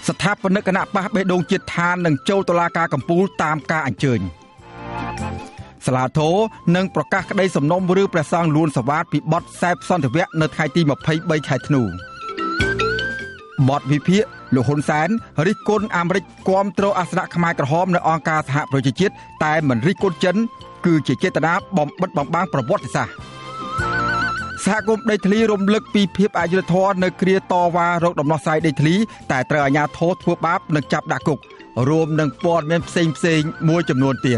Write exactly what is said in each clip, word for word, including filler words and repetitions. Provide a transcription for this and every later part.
ស្ថាបនិកគណៈបកបេះដូងជាតិឋាននឹងចូលតុលាការកំពូលតាមការអញ្ជើញសាលាធរនឹងប្រកាសក្តីសំណុំរឿងព្រះសង្ឃលួនសវ៉ាតពីបទសេពសន្តិវៈនៅថ្ងៃទីម្ភៃបីខែធ្នូបទវិភាគលោកហ៊ុនសែនរិះគន់អាមេរិកគាំទ្រអាសនៈខ្មែរក្រហមនៅអង្គការសហប្រជាជាតិតែមិនរិះគន់ចិនគឺជាចេតនាបំបិទបំបាំងប្រវត្តិសាស្ត្រសហគមន៍ដីធ្លីរំលឹកពីភាពអយុត្តិធម៌នៅគ្រាតវ៉ារោគដំណោះស្រាយដីធ្លីតែត្រូវអាជ្ញាធរធ្វើបាបនិងចាប់ដាក់គុករួមនឹងព័ត៌មានផ្សេងផ្សេងមួយចំនួនទៀត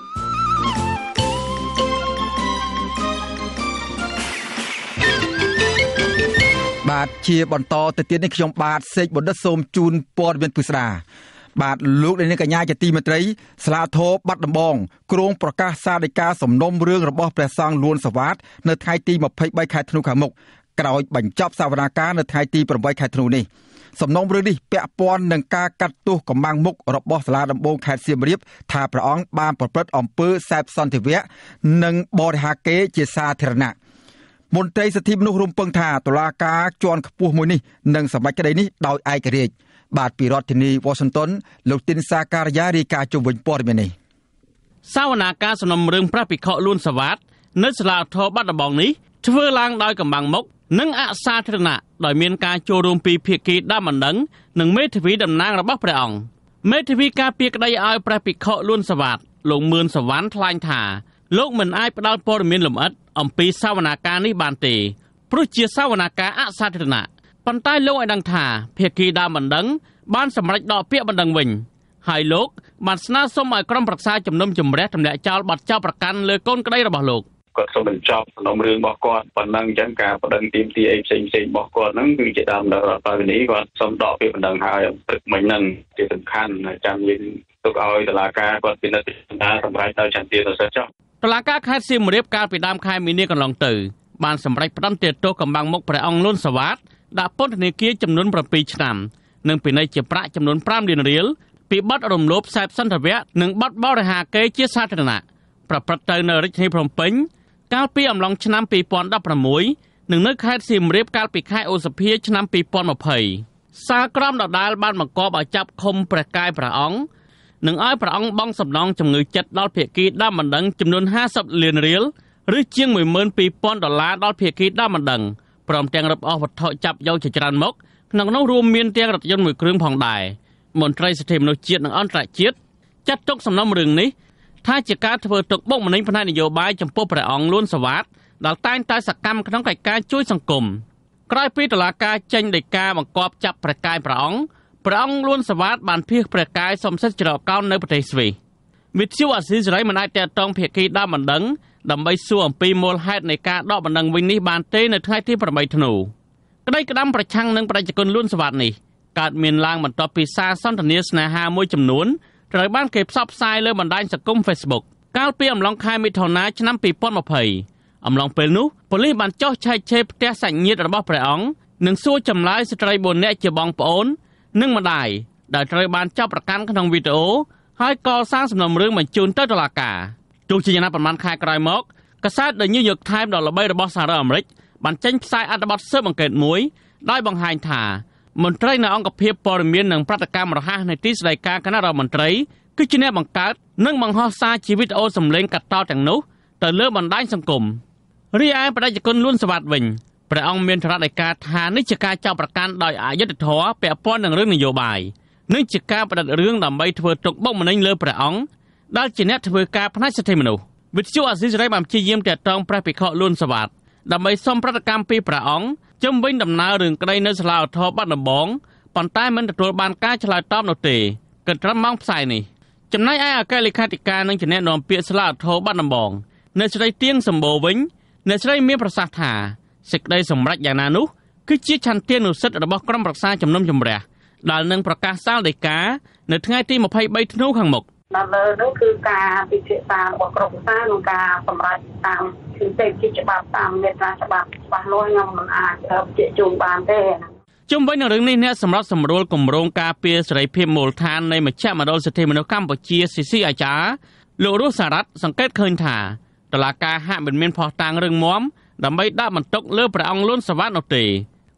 បាទជាបន្តទៅទៀតនេះខ្ញុំបាទសេកបណ្ឌិតសូមជូនព័ត៌មានពិស្ដាបាទលោកនាងកញ្ញាជាទីមេត្រីសាលាធរបាត់ដំបងគ្រងប្រកាសសាលដីកាសំណុំរឿងរបស់ព្រះសង្ឃលួនសវ៉ាតនៅថ្ងៃទីម្ភៃបីខែធ្នូខាងមុខក្រោយបញ្ចប់សវនាការនៅថ្ងៃទីប្រាំបីខែធ្នូនេះសំណុំរឿងនេះពាក់ព័ន្ធនឹងការកាត់ទោសកម្បាំងមុខរបស់សាលាដំបងខេត្តសៀមរាបថាព្រះអង្គបានប្រព្រឹត្តអំពើសេពសន្តិវៈនិងបរិហាកេរ្តិ៍ជាសាធារណៈមន្ត្រីសិទ្ធិមនុស្សរំពឹងថាតុលាការជាន់ខ្ពស់មួយនេះនឹងសម្រេចក្តីនេះដោយឯករាជ្យបាទពីរដ្ឋធានី Washington លោកទីនសាការីយ៉ារាយការណ៍ជុំវិញព័ត៌មាននេះសវនាការសំណុំរឿងព្រះភិក្ខុលួនសវ៉ាតនៅសាលាធរបាត់ដំបងនេះធ្វើឡើងដោយកម្បាំងមុខនិងអសាធារណៈដោយមានការចូលរួមពីភាគីដើមបណ្ដឹងនិងមេធាវីតំណាងរបស់ព្រះអង្គមេធាវីការពារក្តីឲ្យព្រះភិក្ខុលួនសវ៉ាតលោកមឿនសវណ្ណថ្លែងថាលោកមិនអាចផ្ដល់ព័ត៌មានលម្អិតអំពីសវនាការនេះបានទេព្រោះជាសវនាការអសាធារណៈប៉ុន្តែលោកឲ្យដឹងថាភាគីដើមបណ្ដឹងបានសម្រេចដកពាក្យបណ្ដឹងវិញហើយលោកបានស្នើសុំឲ្យក្រុមប្រឹក្សាជំនុំជម្រះទម្លាក់ចោលបទចោទប្រកាន់លើកូនក្តីរបស់លោកគាត់សូមបញ្ចប់សំណុំរឿងរបស់គាត់ប៉ុណ្ណឹងអញ្ចឹងការបណ្ដឹងទីមទីអីផ្សេងផ្សេងរបស់គាត់ហ្នឹងគឺជាដើមដល់រដ្ឋបាលនេះគាត់សូមដកពាក្យបណ្ដឹងហើយព្រឹកមិញហ្នឹងជាសំខាន់ចាំយើងទុកឲ្យតុលាការគាត់ពិនិត្យថាសម្រាប់ទៅចន្ទទាទៅសិនចុះតុលាការខេត្តសៀមរាបកាលពីដើមខែមីនាកន្លងទៅបានសម្រេចផ្តន្ទាទោសកម្បាំងមុខព្រះអង្គលួនសវ៉ាតដាក់ពន្ធនាគារចំនួនប្រាំពីរឆ្នាំនិងពិន័យជាប្រាក់ចំនួនប្រាំលានរៀលពីបទរំលោភសេពសន្តិវៈនិងបទបរិហាកេរ្តិ៍ជាសាធារណៈប្រព្រឹត្តទៅនៅរាជធានីភ្នំពេញកាលពីអំឡុងឆ្នាំពីរពាន់ដប់ប្រាំមួយនិងនៅខេត្តសៀមរាបកាលពីខែឧសភាឆ្នាំពីរពាន់ម្ភៃសាលក្រមដដាលបានបង្គាប់ឲ្យចាប់ឃុំព្រះកាយព្រះអង្គនិងឲ្យព្រះអង្គបង់សំណងជំងឺចិត្តដល់ភាគីដើមបណ្ដឹងចំនួនហាសិបលានរៀលឬជាងមួយម៉ឺនពីរពាន់ដុល្លារដល់ភាគីដើមបណ្ដឹងព្រមទាំងរឹបអូសវត្ថុចាប់យកជាច្រើនមុខក្នុងនោះរួមមានទាំងរថយន្តមួយគ្រឿងផងដែរមន្ត្រីសិទ្ធិមនុស្សជាតិនិងអន្តរជាតិចាត់ទុកសំណុំរឿងនេះថាជាការធ្វើទុកបុកម្នេញផ្នែកនយោបាយចំពោះព្រះអង្គលួនសវ៉ាតដែលតែងតែសកម្មក្នុងកិច្ចការជួយសង្គមក្រោយពីតុលាការចេញដីកាបង្គាប់ចាប់ព្រះកាយព្រះអង្គព្រះអង្គលួនសវ៉ាតបានភៀសព្រះកាយសំសិទ្ធច្រកកោននៅប្រទេសស្វីសវិទ្យុអាស៊ីសេរីមិនអាចទាក់ទងភាគីដើមបណ្ដឹងដើម្បីសួរអំពីមូលហេតុនៃការដកបណ្ដឹងវិញនេះបានទេនៅថ្ងៃទីប្រាំបីធ្នូក្តីក្តាំប្រឆាំងនឹងប្រជាជនលួនសវ៉ាតនេះកើតមានឡើងបន្ទាប់ពីសារសន្ទនាស្នេហាមួយចំនួនត្រូវបានគេផ្សព្វផ្សាយលើបណ្ដាញសង្គម Facebook កាលពីអំឡុងខែមិថុនាឆ្នាំពីរពាន់ម្ភៃអំឡុងពេលនោះប៉ូលីសបានចោះឆែកឆេរផ្ទះសាច់ញាតិរបស់ព្រះអង្គនិងសួរចម្លើយស្ត្រីបួននាក់ជាបងប្អូននិងម្ដាយដែលត្រូវបានចាប់ប្រកាន់ក្នុងវីដេអូហើយកសាងសំណុំរឿងបញ្ជូនទៅតុលាការទោះជាយ៉ាងណាប៉ុន្មានខែក្រោយមកកាសែត The New York Times ដ៏ល្បីរបស់សហរដ្ឋអាមេរិកបានចេញផ្សាយអត្ថបទស៊ើបអង្កេតមួយដោយបង្ហាញថាមន្ត្រីនៅអង្គភាពព័ត៌មាននិងប្រតិកម្មរហ័សនៃទីស្តីការគណៈរដ្ឋមន្ត្រីគឺជាអ្នកបង្កើតនិងបង្ហោះសារជាវីដេអូសម្លេងកាត់តទាំងនោះទៅលើបណ្ដាញសង្គមរីឯបដិជនលួនសវ៉ាតវិញព្រះអង្គមានថ្នាក់ដីកាថានេះជាការចាប់ប្រកាន់ដោយអយុត្តិធម៌ពាក់ព័ន្ធនឹងរឿងនយោបាយនិងជាការបដិសេធរឿងដើម្បីធ្វើទុកបុកម្នេញលើព្រះអង្គដែលជាអ្នកធ្វើការផ្នែកសិទ្ធិមនុស្សវិទ្យុអាស៊ីសេរីបានព្យាយាមទាក់ទងព្រះភិក្ខុលួនសវ៉ាតដើម្បីសុំប្រតិកម្មពីព្រះអង្គជុំវិញដំណើររឿងក្តីនៅសាលាឧទ្ធរបាត់ដំបងប៉ុន្តែមិនទទួលបានការឆ្លើយតបនោះទេគិតត្រឹមម៉ោងផ្សាយនេះចំណែកឯអគ្គលេខាធិការនឹងជាអ្នកនាំពាក្យសាលាឧទ្ធរបាត់ដំបងនៅស្រីទៀងសម្បូរវិញអ្នកស្រីមានប្រសាសន៍ថាសេចក្តីសម្រេចយ៉ាងណានោះគឺជាឆន្ទានុសិទ្ធិរបស់ក្រុមប្រឹក្សាជំនុំជម្រះដែលនឹងប្រកាសសាលដីកានៅថ្ងៃទីម្ភៃបីធ្នូខាងមុខដល់លើនោះគឺការពិភាក្សារបស់ក្រុមប្រឹក្សានិងការសម្រេចតាមគឺទេជាច្បាប់តាមមេត្រាច្បាប់ច្បាស់លាស់ខ្ញុំមិនអាចបញ្ជាក់ជូនបានទេជុំវិញនឹងរឿងនេះអ្នកសម្របសម្រួលគម្រោងការពារសេរីភាពមូលដ្ឋាននៃមជ្ឈមណ្ឌលសិទ្ធិមនុស្សកម្ពុជា ស៊ី ស៊ី អាចារ្យលោករស់សារ៉ាត់សង្កេតឃើញថាតុលាការហាក់មិនមានភស្តុតាងរឹងមាំដើម្បីដាក់បន្ទុកលើព្រះអង្គលួនសវ៉ាតនោះទេ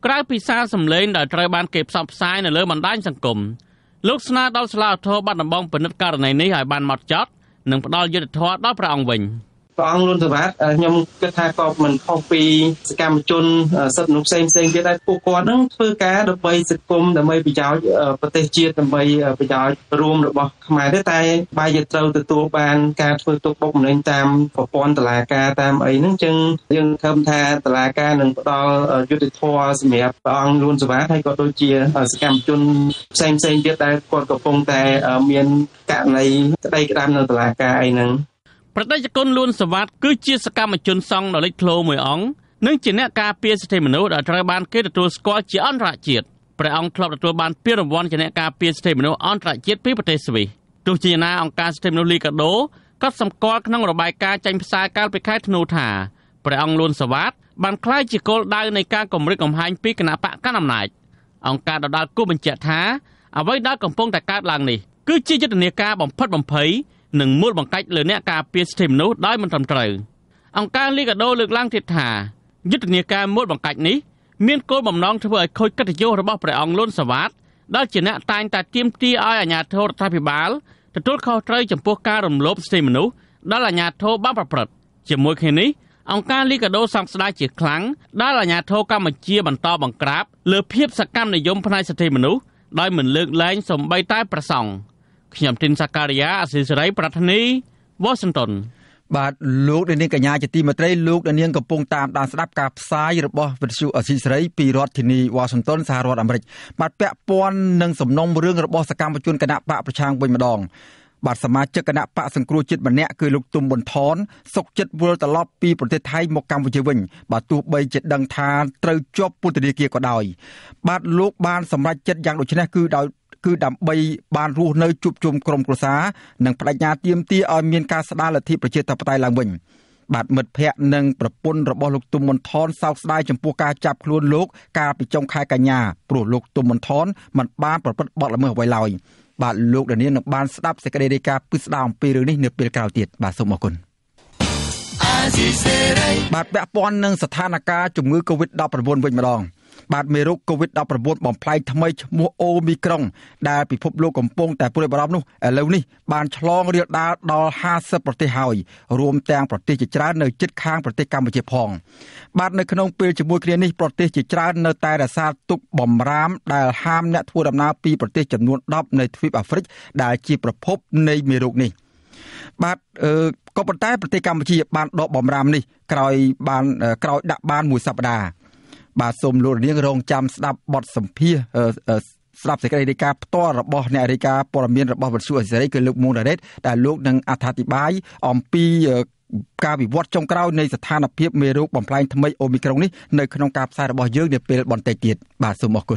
ក្រៅពីសារសម្លេងដែលត្រូវបានគេផ្សព្វផ្សាយនៅលើបណ្ដាញសង្គមលោកស្នើដល់សាលាឧទ្ធរបាត់ដំបងពិនិត្យករណីនេះឲ្យបានហ្មត់ចត់និងផ្ដល់យុត្តិធម៌ដល់ព្រះអង្គវិញព្រះអង្គលួនសវ៉ាតខ្ញុំគិតថាក៏មិនខុសពីសកម្មជនសិទ្ធិមនុស្សផ្សេងផ្សេងទៀតដែរពួកគាត់នឹងធ្វើការដើម្បីសង្គមដើម្បីប្រយោជន៍ប្រទេសជាតិដើម្បីប្រយោជន៍រួមរបស់ខ្មែរទេតែបែរជាត្រូវទទួលបានការធ្វើទុកបុកម្នេញតាមប្រព័ន្ធតុលាការតាមអីហ្នឹងចឹងយើងឃើញថាតុលាការនឹងផ្ដល់យុត្តិធម៌សម្រាប់ព្រះអង្គលួនសវ៉ាតហើយក៏ដូចជាសកម្មជនផ្សេងផ្សេងទៀតដែលគាត់កំពុងតែមានករណីក្តីក្តាមនៅតុលាការអីហ្នឹងប្រតិជនលួនសវ៉ាតគឺជាសកម្មជនសង្ឃដ៏លេចធ្លោមួយអង្គនិងជាអ្នកការពារសិទ្ធិមនុស្សដែលត្រូវបានគេទទួលស្គាល់ជាអន្តរជាតិព្រះអង្គធ្លាប់ទទួលបានពានរង្វាន់ជាអ្នកការពារសិទ្ធិមនុស្សអន្តរជាតិពីប្រទេសស្វីសទោះជាយ៉ាងណាអង្គការសិទ្ធិមនុស្សលីកាដូក៏សម្គាល់ក្នុងរបាយការណ៍ចេញផ្សាយកាលពីខែធ្នូថាព្រះអង្គលួនសវ៉ាតបានក្លាយជាគោលដៅនៃការគំរាមកំហែងពីគណបកកណ្ដាលអំណាចអង្គការដដាលគូបញ្ជាក់ថាអ្វីដែលកំពុងតែកើតឡើងនេះគឺជាយុទ្ធនាការបំផិតបំភ័យនិងមូលបង្កាច់លើអ្នកការពារសិទ្ធិមនុស្សដោយមិនត្រឹមត្រូវអង្គការលីកាដូលើកឡើងទៀតថាយុទ្ធនាការមូលបង្កាច់នេះមានគោលបំណងធ្វើឲ្យខូចកិត្តិយសរបស់ព្រះអង្គលួនសវ៉ាតដែលជាអ្នកតែងតែទាមទារឲ្យអាជ្ញាធររដ្ឋាភិបាលទទួលខុសត្រូវចំពោះការរំលោភសិទ្ធិមនុស្សដែលអាជ្ញាធរបានប្រព្រឹត្តជាមួយគ្នានេះអង្គការលីកាដូសង្ស័យជាខ្លាំងដែលអាជ្ញាធរកម្ពុជាបន្តបង្ក្រាបលើភាពសកម្មនិយមផ្នែកសិទ្ធិមនុស្សដោយមិនលើកលែងសូម្បីតែប្រសង់ខ្ញុំទីនសាការីយ៉ាអសិលសេរីប្រធានីវ៉ាស៊ីនតោនបាទលោកនាងកញ្ញាជាទីមេត្រីលោកនាងកំពុងតាមដានស្ដាប់ការផ្សាយរបស់វិទ្យុអសិលសេរីពីរដ្ឋធានីវ៉ាស៊ីនតោនសហរដ្ឋអាមេរិកបាទពាក់ព័ន្ធនឹងសំណុំរឿងរបស់សកម្មជនគណៈបកប្រឆាំងវិញម្ដងបាទសមាជិកគណៈបកសង្គ្រោះជាតិម្នាក់គឺលោកទុំប៊ុនថនសុកចិត្តវិលត្រឡប់ពីប្រទេសថៃមកកម្ពុជាវិញបាទទោះបីជាដឹងថាត្រូវជាប់ពន្ធនាគារក៏ដោយបាទលោកបានសម្រេចចិត្តយ៉ាងដូចនេះគឺដោយគឺដើម្បីបានរស់នៅជួបជុំក្រុមគ្រួសារនិងបដិញ្ញាទាមទារឲ្យមានការស្ដារលទ្ធិប្រជាធិបតេយ្យឡើងវិញបាទមិត្តភ័ក្តិនិងប្រពន្ធរបស់លោកទុំប៊ុនថនសោកស្ដាយចំពោះការចាប់ខ្លួនលោកកាលពីចុងខែកញ្ញាព្រោះលោកទុំប៊ុនថនមិនបានប្រព្រឹត្តបទល្មើសអ្វីឡើយបាទលោកដានៀងនឹងបានស្ដាប់សេចក្តីរាយការណ៍ពិស្ដារអំពីរឿងនេះនៅពេលក្រោយទៀតបាទសូមអរគុណបាទពាក់ព័ន្ធនឹងស្ថានភាពជំងឺ កូវីដ ដប់ប្រាំ៩ វិញម្ដងបាទមេរោគ កូវីដ ដប់ប្រាំ៩ បំផ្លែងថ្មីឈ្មោះអូមីក្រុងដែលពិភពលោកកំពុងតែព្រួយបារម្ភនោះឥឡូវនេះបានឆ្លងរាលដាលដល់ห้าសិបប្រទេសហើយរួមទាំងប្រទេសជាច្រើននៅជិតខាងប្រទេសកម្ពុជាផងបាទនៅក្នុងពេលជាមួយគ្នានេះប្រទេសជាច្រើននៅតែរក្សាទុកបំរាមដែលហាមអ្នកធ្វើដំណើរពីប្រទេសចំនួនដប់នៅទ្វីបអាហ្វ្រិកដែលជាប្រភពនៃមេរោគនេះបាទអឺក៏ប៉ុន្តែប្រទេសកម្ពុជាបានដកបំរាមនេះក្រោយបានក្រោយដាក់បានមួយសប្តាហ៍បាទសូមលោកនាងរងចាំស្ដាប់បទសម្ភាសន៍ស្ដាប់សេចក្តីរាយការណ៍ផ្ទាល់របស់អ្នករាយការណ៍ព័ត៌មានរបស់វិទ្យុអេស៊ីសេរីគឺលោកមុងដារ៉េតដែលលោកនឹងអត្ថាធិប្បាយអំពីការវិវត្តចុងក្រោយនៃស្ថានភាពមេរោគបំផ្លែងថ្មីអូមីក្រុងនេះនៅក្នុងការផ្សាយរបស់យើងនាពេលបន្តិចទៀតបាទសូមអរគុណ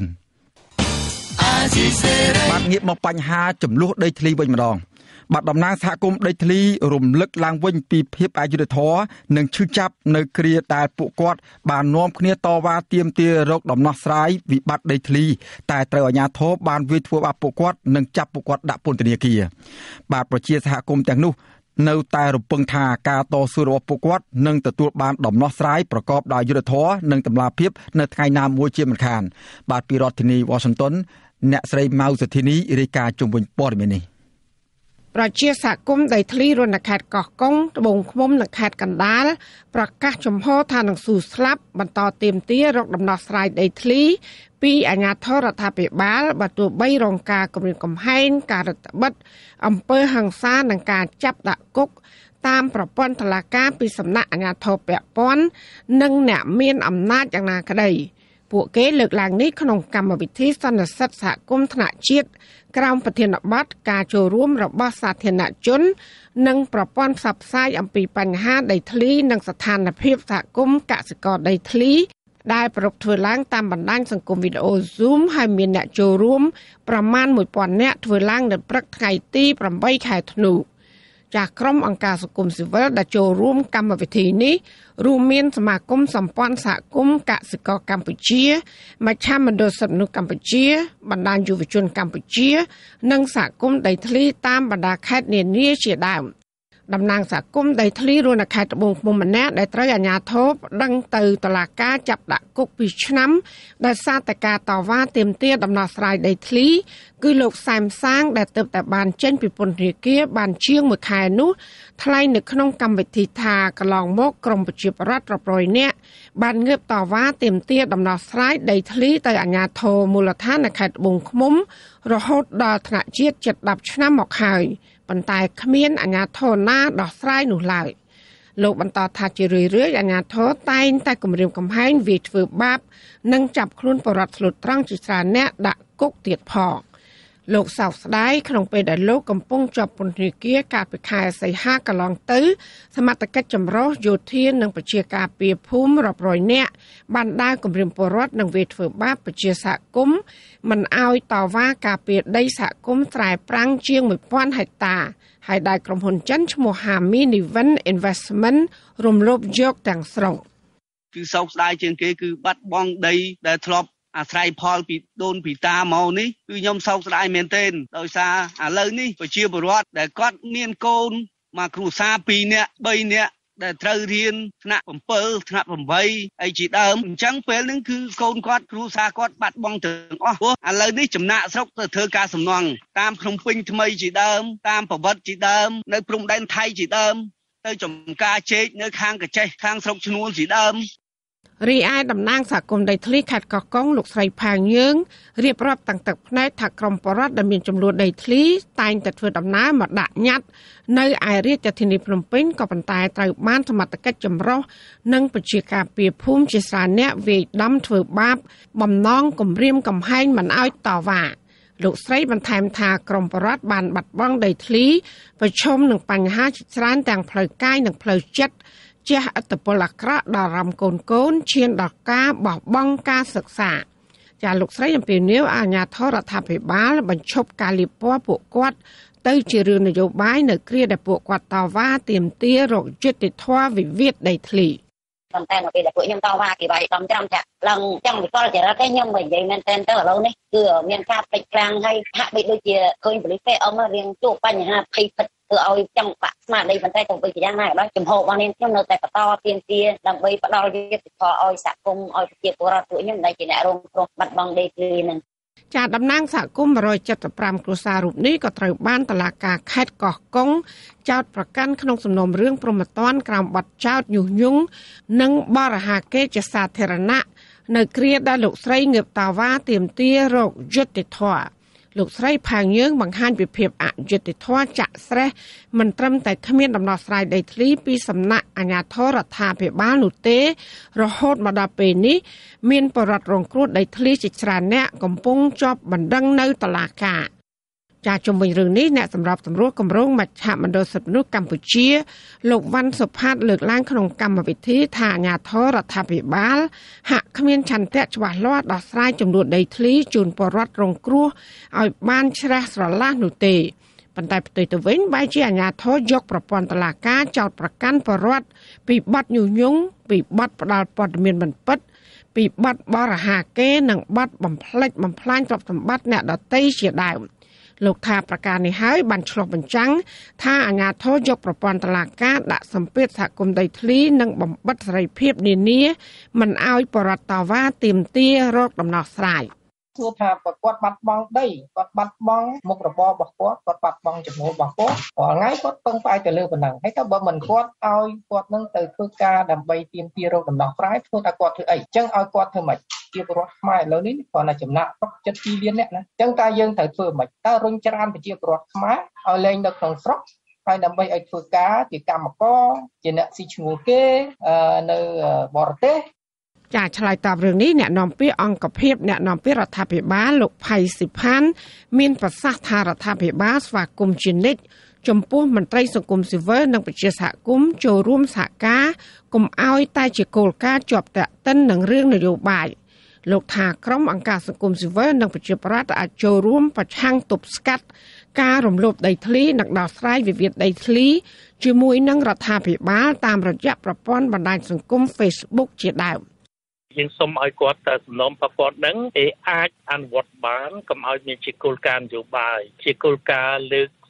បាទងាកមកបញ្ហាចំនួនដីធ្លីវិញម្ដងបាទតំណាងសហគមន៍ដីធ្លីរំលឹកឡើងវិញពីភាពអយុត្តិធម៌និងឈឺចាប់នៅគ្រាដែលពួកគាត់បាននាំគ្នាតវ៉ាទាមទាររកដំណោះស្រាយវិបត្តិដីធ្លីតែត្រូវអាជ្ញាធរបានវាយធ្វើបាបពួកគាត់និងចាប់ពួកគាត់ដាក់ពន្ធនាគារបាទប្រជាសហគមន៍ទាំងនោះនៅតែរំពឹងថាការតស៊ូរបស់ពួកគាត់នឹងទទួលបានដំណោះស្រាយប្រកបដោយយុត្តិធម៌និងតម្លាភាពនៅថ្ងៃណាមួយជាមិនខានបាទពីរដ្ឋធានី Washington អ្នកស្រីម៉ៅសុធីនីរាយការណ៍ជុំវិញព័ត៌មាននេះប្រជាសហគមន៍ដីធ្លីរនខេត្តកោះកុងត្បូងឃ្មុំនិងខេត្តកណ្ដាលប្រកាសចំហថានឹងស៊ូស្លាប់បន្តទាមទាររកដំណោះស្រាយដីធ្លីពីអាជ្ញាធររដ្ឋាភិបាលបើទោះបីរងការគំរាមកំហែងការរដ្ឋបិទអំពើហិង្សានិងការចាប់ដាក់គុកតាមប្រព័ន្ធតុលាការពីសំណាក់អាជ្ញាធរពាក់ព័ន្ធនិងអ្នកមានអំណាចយ៉ាងណាក្តីពួកគេលើកឡើងនេះក្នុងកម្មវិធីសន្និសីទសហគមន៍ថ្នាក់ជាតិក្រោមប្រធានបទការចូលរួមរបស់សាធារណជននិងប្រព័ន្ធផ្សព្វផ្សាយអំពីបញ្ហាដីធ្លីនិងស្ថានភាពសហគមន៍កសិករដីធ្លីដែលប្រពធ្វើឡើងតាមបណ្ដាញសង្គមវីដេអូ Zoom ហើយមានអ្នកចូលរួមប្រមាណមួយពាន់នាក់ធ្វើឡើងនៅព្រឹកថ្ងៃទីប្រាំបីខែធ្នូចាស់ក្រុមអង្គការសង្គមស៊ីវិលដែលចូលរួមកម្មវិធីនេះរួមមានសមាគមសម្ព័ន្ធសហគមន៍កសិករកម្ពុជាមជ្ឈមណ្ឌលសិទ្ធិមនុស្សកម្ពុជាបណ្ដាញយុវជនកម្ពុជានិងសហគមន៍ដីធ្លីតាមបណ្ដាខេត្តនានាជាដើមតំណាងសហគមន៍ដីធ្លីរនខេត្តត្បូងឃ្មុំម្នាក់ដែលត្រូវអាជ្ញាធរដឹងទៅតុលាការចាប់ដាក់គុកពីរឆ្នាំដោយសារតែការតវ៉ាទាមទារដំណោះស្រាយដីធ្លីគឺលោកសែមសាងដែលទើបតែបានចេញពីពន្ធនាគារបានជាងមួយខែនោះថ្លែងនៅក្នុងកម្មវិធីថាកន្លងមកក្រមប្រជាពលរដ្ឋរាប់រយនាក់បានងើបតវ៉ាទាមទារដំណោះស្រាយដីធ្លីទៅអាជ្ញាធរមូលដ្ឋាននៅខេត្តត្បូងឃ្មុំរហូតដល់ថ្នាក់ជាតិជិតដប់ឆ្នាំមកហើយប៉ុន្តែគ្មានអាជ្ញាធរណាដោះស្រាយនោះឡើយលោកបន្តថាជារឿយៗអាជ្ញាធរតែងតែគំរាមកំហែងវាយធ្វើបាបនិងចាប់ខ្លួនបរិវត្តស្លូតត្រង់ជាច្រើនអ្នកដាក់គុកទៀតផងលោកសោកស្ដាយក្នុងពេលដែលលោកកំពុងជាប់ពន្ធនាគារកាលពីខែសីហាកន្លងទៅសមត្ថកិច្ចចម្រុះយោធានិងប្រជាការពារភូមិរាប់រយនាក់បានដើរគំរាមពលរដ្ឋនិងវាយធ្វើបាបប្រជាសហគមន៍មិនអោយតវ៉ាការពារដីសហគមន៍ស្រែប្រាំងជាងមួយពាន់ហិកតាហើយដែលក្រុមហ៊ុនចិនឈ្មោះ NIGTH Investment រំលោភយកទាំងស្រុងគឺសោកស្ដាយជាងគេគឺបាត់បង់ដីដែលធ្លាប់អាស្រ័យផលពីដូនពីតាមកនេះគឺខ្ញុំសោកស្ដាយមែនទែនដោយសារឥឡូវនេះប្រជាពលរដ្ឋដែលគាត់មានកូនមកគ្រួសារពីរនាក់បីនាក់ដែលត្រូវរៀនថ្នាក់7ថ្នាក់8អីជាដើមអញ្ចឹងពេលហ្នឹងគឺកូនគាត់គ្រួសារគាត់បាត់បង់ទាំងអស់ព្រោះឥឡូវនេះចំណាក់ស្រុកទៅធ្វើការសំណង់តាមភ្នំពេញថ្មីជាដើមតាមប្រវត្តិជាដើមនៅព្រំដែនថៃជាដើមទៅចំការជែកនៅខាងកញ្ចេះខាងស្រុកឈ្នួលជាដើមរីឯតំណាងសហគមន៍ដីធ្លីខេត្តកោះកុងលោកស្រីផាងយើងរៀបរាប់តាំងទឹកភ្នែកថាក្រុមបរិវត្តដែលមានចំនួនដីធ្លីតែងតែធ្វើដំណើរមកដាក់ញត្តិនៅឯរាជធានីភ្នំពេញក៏ប៉ុន្តែត្រូវបានសមត្ថកិច្ចចម្រុះនិងប្រជាការពារភូមិជាច្រើនអ្នកវាយដំធ្វើបាបបំណងគំរាមកំហែងមិនឲ្យតវ៉ាលោកស្រីបន្ថែមថាក្រុមបរិវត្តបានបាត់បង់ដីធ្លីប្រឈមនឹងបញ្ហាជាច្រើនទាំងផ្លូវកាយនិងផ្លូវចិត្តជះឥទ្ធិពលអាក្រក់ដល់អារម្មណ៍កូនកូនឈានដល់ការបោះបង់ការសិក្សាចាលោកស្រីអំពាវនាវអាជ្ញាធររដ្ឋាភិបាលបញ្ឈប់ការលាបពណ៌ពួកគាត់ទៅជារឿងនយោបាយនៅគ្រាដែលពួកគាត់តវ៉ាទាមទាររកយុត្តិធម៌វិវាទដីធ្លីប៉ុន្តែនៅពេលដែលពួកខ្ញុំតវ៉ាគេវាយដំច្រាំចាក់ឡើងចង់វិកលចរិតទេខ្ញុំមិននិយាយមែនតើទៅឥឡូវនេះគឺមានការពេចខ្លាំងហើយហាក់បីដូចជាឃើញប៉ូលីសទេអមរៀងជួបបញ្ហាភ័យពិតធ្វើឲ្យចង់បាក់ស្មារតីប៉ុន្តែទៅវិញយ៉ាងណាក៏ដោយចំហរបស់នាងខ្ញុំនៅតែបន្តទាមទារដើម្បីផ្ដល់យុត្តិធម៌ឲ្យសហគមន៍ឲ្យប្រជាពលរដ្ឋពួកខ្ញុំដែលជាអ្នករងគ្រោះបាត់បង់ដីធ្លីនឹងចាតំណាងសហគមន៍one hundred seventy-fiveគ្រួសាររូបនេះក៏ត្រូវបានតុលាការខេត្តកោះកុងចោទប្រកាន់ក្នុងសំណុំរឿងព្រហ្មទណ្ឌក្រោមបទចោទញុះញង់និងបរិហាកេរ្តិ៍ជាសាធារណៈនៅគ្រាដែលលោកស្រីងើបតវ៉ាទាមទាររកយុត្តិធម៌លោកស្រីផាងយើងបង្ហាញពីភាពអយុត្តិធម៌ចាក់ស្រេះមិនត្រឹមតែគ្មានដំណោះស្រាយដីធ្លីពីសំណាក់អាជ្ញាធររដ្ឋាភិបាលនោះទេរហូតមកដល់ពេលនេះមានបរិវត្តរងគ្រោះដីធ្លីជាច្រើនអ្នកកំពុងជាប់បណ្ដឹងនៅតុលាការចាជុំវិញរឿងនេះអ្នកសម្របសម្រួលគម្រោងមជ្ឈមណ្ឌលសិទ្ធិមនុស្សកម្ពុជាលោកវ៉ាន់សុផាតលើកឡើងក្នុងកម្មវិធីថាអាជ្ញាធររដ្ឋាភិបាលហាក់គ្មានឆន្ទៈច្បាស់លាស់ដោះស្រាយចំនួនដីធ្លីជូនពលរដ្ឋរងគ្រោះឲ្យបានច្រះស្រឡះនោះទេប៉ុន្តែផ្ទុយទៅវិញបែរជាអាជ្ញាធរយកប្រព័ន្ធតុលាការចោទប្រកាន់ពលរដ្ឋពីបទញុះញង់ពីបទផ្ដាល់ព័ត៌មានមិនពិតពីបទបរិហាកេរ្តិ៍និងបទបំផ្លិចបំផ្លាញទ្រព្យសម្បត្តិអ្នកដទៃជាដើមលោកថាប្រការនេះហើយបានឆ្លុះបញ្ចាំងថាអាជ្ញាធរយកប្រព័ន្ធតុលាការដាក់សម្ពាធសហគមន៍ដីធ្លីនិងបំបិទសេរីភាពនានាមិនឲ្យបរិវត្តតវ៉ាទាមទាររកដំណោះស្រាយទោះថាគាត់បាត់បង់ដីគាត់បាត់បង់មុខរបររបស់គាត់គាត់បាត់បង់ចំណូលរបស់គាត់រាល់ថ្ងៃគាត់ពឹងផ្អែកទៅលើប៉ុណ្ណឹងហើយតើបើមិនគាត់ឲ្យគាត់នឹងទៅធ្វើការដើម្បីទាមទាររកដំណោះស្រាយធ្វើតែគាត់ធ្វើអីអញ្ចឹងឲ្យគាត់ធ្វើម៉េចជាពលរដ្ឋខ្មែរឥឡូវនេះគ្រាន់តែចំណាក់ទុកចិត្តពីរលានអ្នកណាអញ្ចឹងតើយើងត្រូវធ្វើម៉េចតើរុញច្រានប្រជាពលរដ្ឋខ្មែរឲ្យលែងនៅក្នុងស្រុកហើយដើម្បីឲ្យធ្វើការជាកម្មករជាអ្នកស៊ីឈ្នួលគេនៅបរទេសចាឆ្លើយតបរឿងនេះអ្នកនាំពាក្យអង្គភាពអ្នកនាំពាក្យរដ្ឋាភិបាលលោកផៃស៊ីផានមានប្រសាសន៍ថារដ្ឋាភិបាលស្វាគមន៍ជានិច្ចចំពោះមន្ត្រីសង្គមស៊ីវិលនិងប្រជាសហគមន៍ចូលរួមសហការកុំឲ្យតែជាគោលការណ៍ជាប់តាក់ទិននឹងរឿងនយោបាយលោកថាក្រុមអង្គការសង្គមស៊ីវិលនិងប្រជាប្រដ្ឋអាចចូលរួមប្រឆាំងទប់ស្កាត់ការរំលោភដីធ្លីនិងដោះស្រាយវិវាទដីធ្លីជាមួយនឹងរដ្ឋាភិបាលតាមរយៈប្រព័ន្ធបណ្ដាញសង្គម Facebook ជាដើមយើងសូមឲ្យគាត់តែសំណុំប្រព័ន្ធហ្នឹងគេអាចអនុវត្តបានកុំឲ្យមានជាគោលការណ៍នយោបាយជាគោលការណ៍លើកស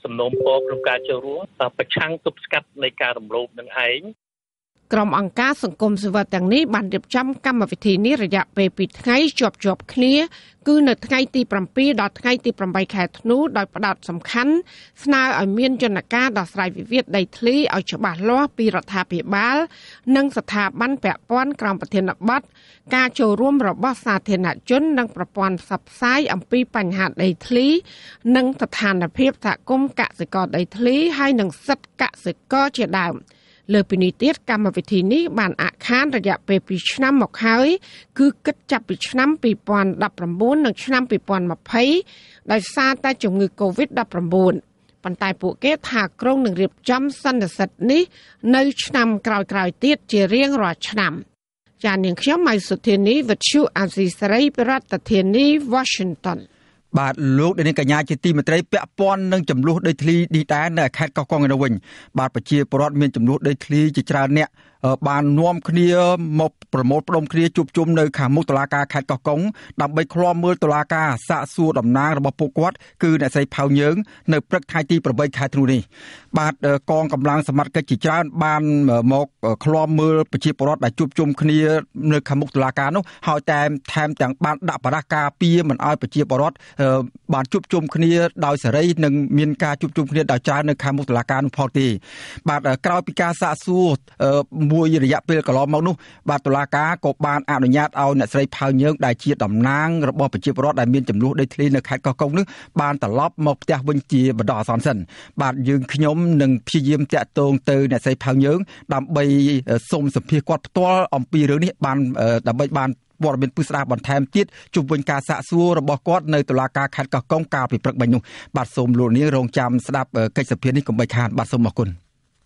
សំណូមពរក្នុងការចូលរួមប្រឆាំងទប់ស្កាត់នៃការរំលោភនឹងឯងក្រុមអង្គការសង្គមស៊ីវិលទាំងនេះបានរៀបចំកម្មវិធីនេះរយៈពេលពីរថ្ងៃជាប់ជាប់គ្នាគឺនៅថ្ងៃទី7ដល់ថ្ងៃទី8ខែធ្នូដោយផ្ដោតសំខាន់ស្នើឲ្យមានយន្តការដោះស្រាយវិវាទដីធ្លីឲ្យច្បាស់លាស់ពីរដ្ឋាភិបាលនិងស្ថាប័នពាក់ព័ន្ធក្រោមប្រធានបទការចូលរួមរបស់សាធារណជននិងប្រព័ន្ធផ្សព្វផ្សាយអំពីបញ្ហាដីធ្លីនិងស្ថានភាពសហគមន៍កសិករដីធ្លីហើយនិងសិទ្ធិកសិករជាដើមលើពីនេះទៀតកម្មវិធីនេះបានអាក់ខានរយៈពេលពីរឆ្នាំមកហើយគឺគិតចាប់ពីឆ្នាំពីរពាន់ដប់ប្រាំបួននិងឆ្នាំពីរពាន់ម្ភៃដោយសារតែជំងឺ កូវីដដប់ប្រាំបួន ប៉ុន្តែពួកគេថាក្រុងនឹងរៀបចំសន្និសីទនេះនៅឆ្នាំក្រោយៗទៀតជារៀងរាល់ឆ្នាំចា៎នាងខ្ញុំម៉ៃសុធានីវិទ្យុអាស៊ីសេរីប្រធានាធិបតី Washington បាទលោកនាងកញ្ញាជាទីមេត្រីពាក់ព័ន្ធនឹងចំនួនដីធ្លីនេះដែរនៅខេត្តកោះកុងឯនោះវិញបាទប្រជាពលរដ្ឋមានចំនួនដីធ្លីជាច្រើនអ្នកបាននាំគ្នាមកប្រមូលផ្ដុំគ្នាជួបជុំនៅខាងមុខតុលាការខេត្តកោះកុងដើម្បីឃ្លាំមើលតុលាការសាកសួរតំណាងរបស់ពួកគាត់គឺអ្នកស្រីផៅយើងនៅព្រឹកថ្ងៃទី8ខែធ្នូនេះបាទកងកម្លាំងសមត្ថកិច្ចជាច្រើនបានមកឃ្លាំមើលប្រជាពលរដ្ឋដែលជួបជុំគ្នានៅខាងមុខតុលាការនោះហើយតែថែមទាំងបានដាក់បរាការពារមិនឲ្យប្រជាពលរដ្ឋបានជួបជុំគ្នាដោយសេរីនិងមានការជួបជុំគ្នាដោយច្រើននៅខាងមុខតុលាការនោះផងទេបាទក្រោយពីការសាកសួរមួយរយៈពេលកន្លងមកនោះបាទតុលាការក៏បានអនុញ្ញាតឲ្យអ្នកស្រីផៅយើងដែលជាតំណាងរបស់ប្រជាពលរដ្ឋដែលមានចំនួនដីធ្លីនៅខេត្តកោះកុងនេះបានត្រឡប់មកផ្ទះវិញជាបណ្ដោះអាសន្នសិនបាទយើងខ្ញុំនឹងព្យាយាមតាក់ទងទៅអ្នកស្រីផៅយើងដើម្បីសូមសម្ភាសគាត់ផ្ទាល់អំពីរឿងនេះបានដើម្បីបានព័ត៌មានពិស្ដារបន្ថែមទៀតជុំវិញការសាកសួររបស់គាត់នៅតុលាការខេត្តកោះកុងកាលពីព្រឹកមិញនោះបាទសូមលោកនាងរងចាំស្ដាប់កិច្ចសភានេះកុំបីខានបាទសូមអរគុណ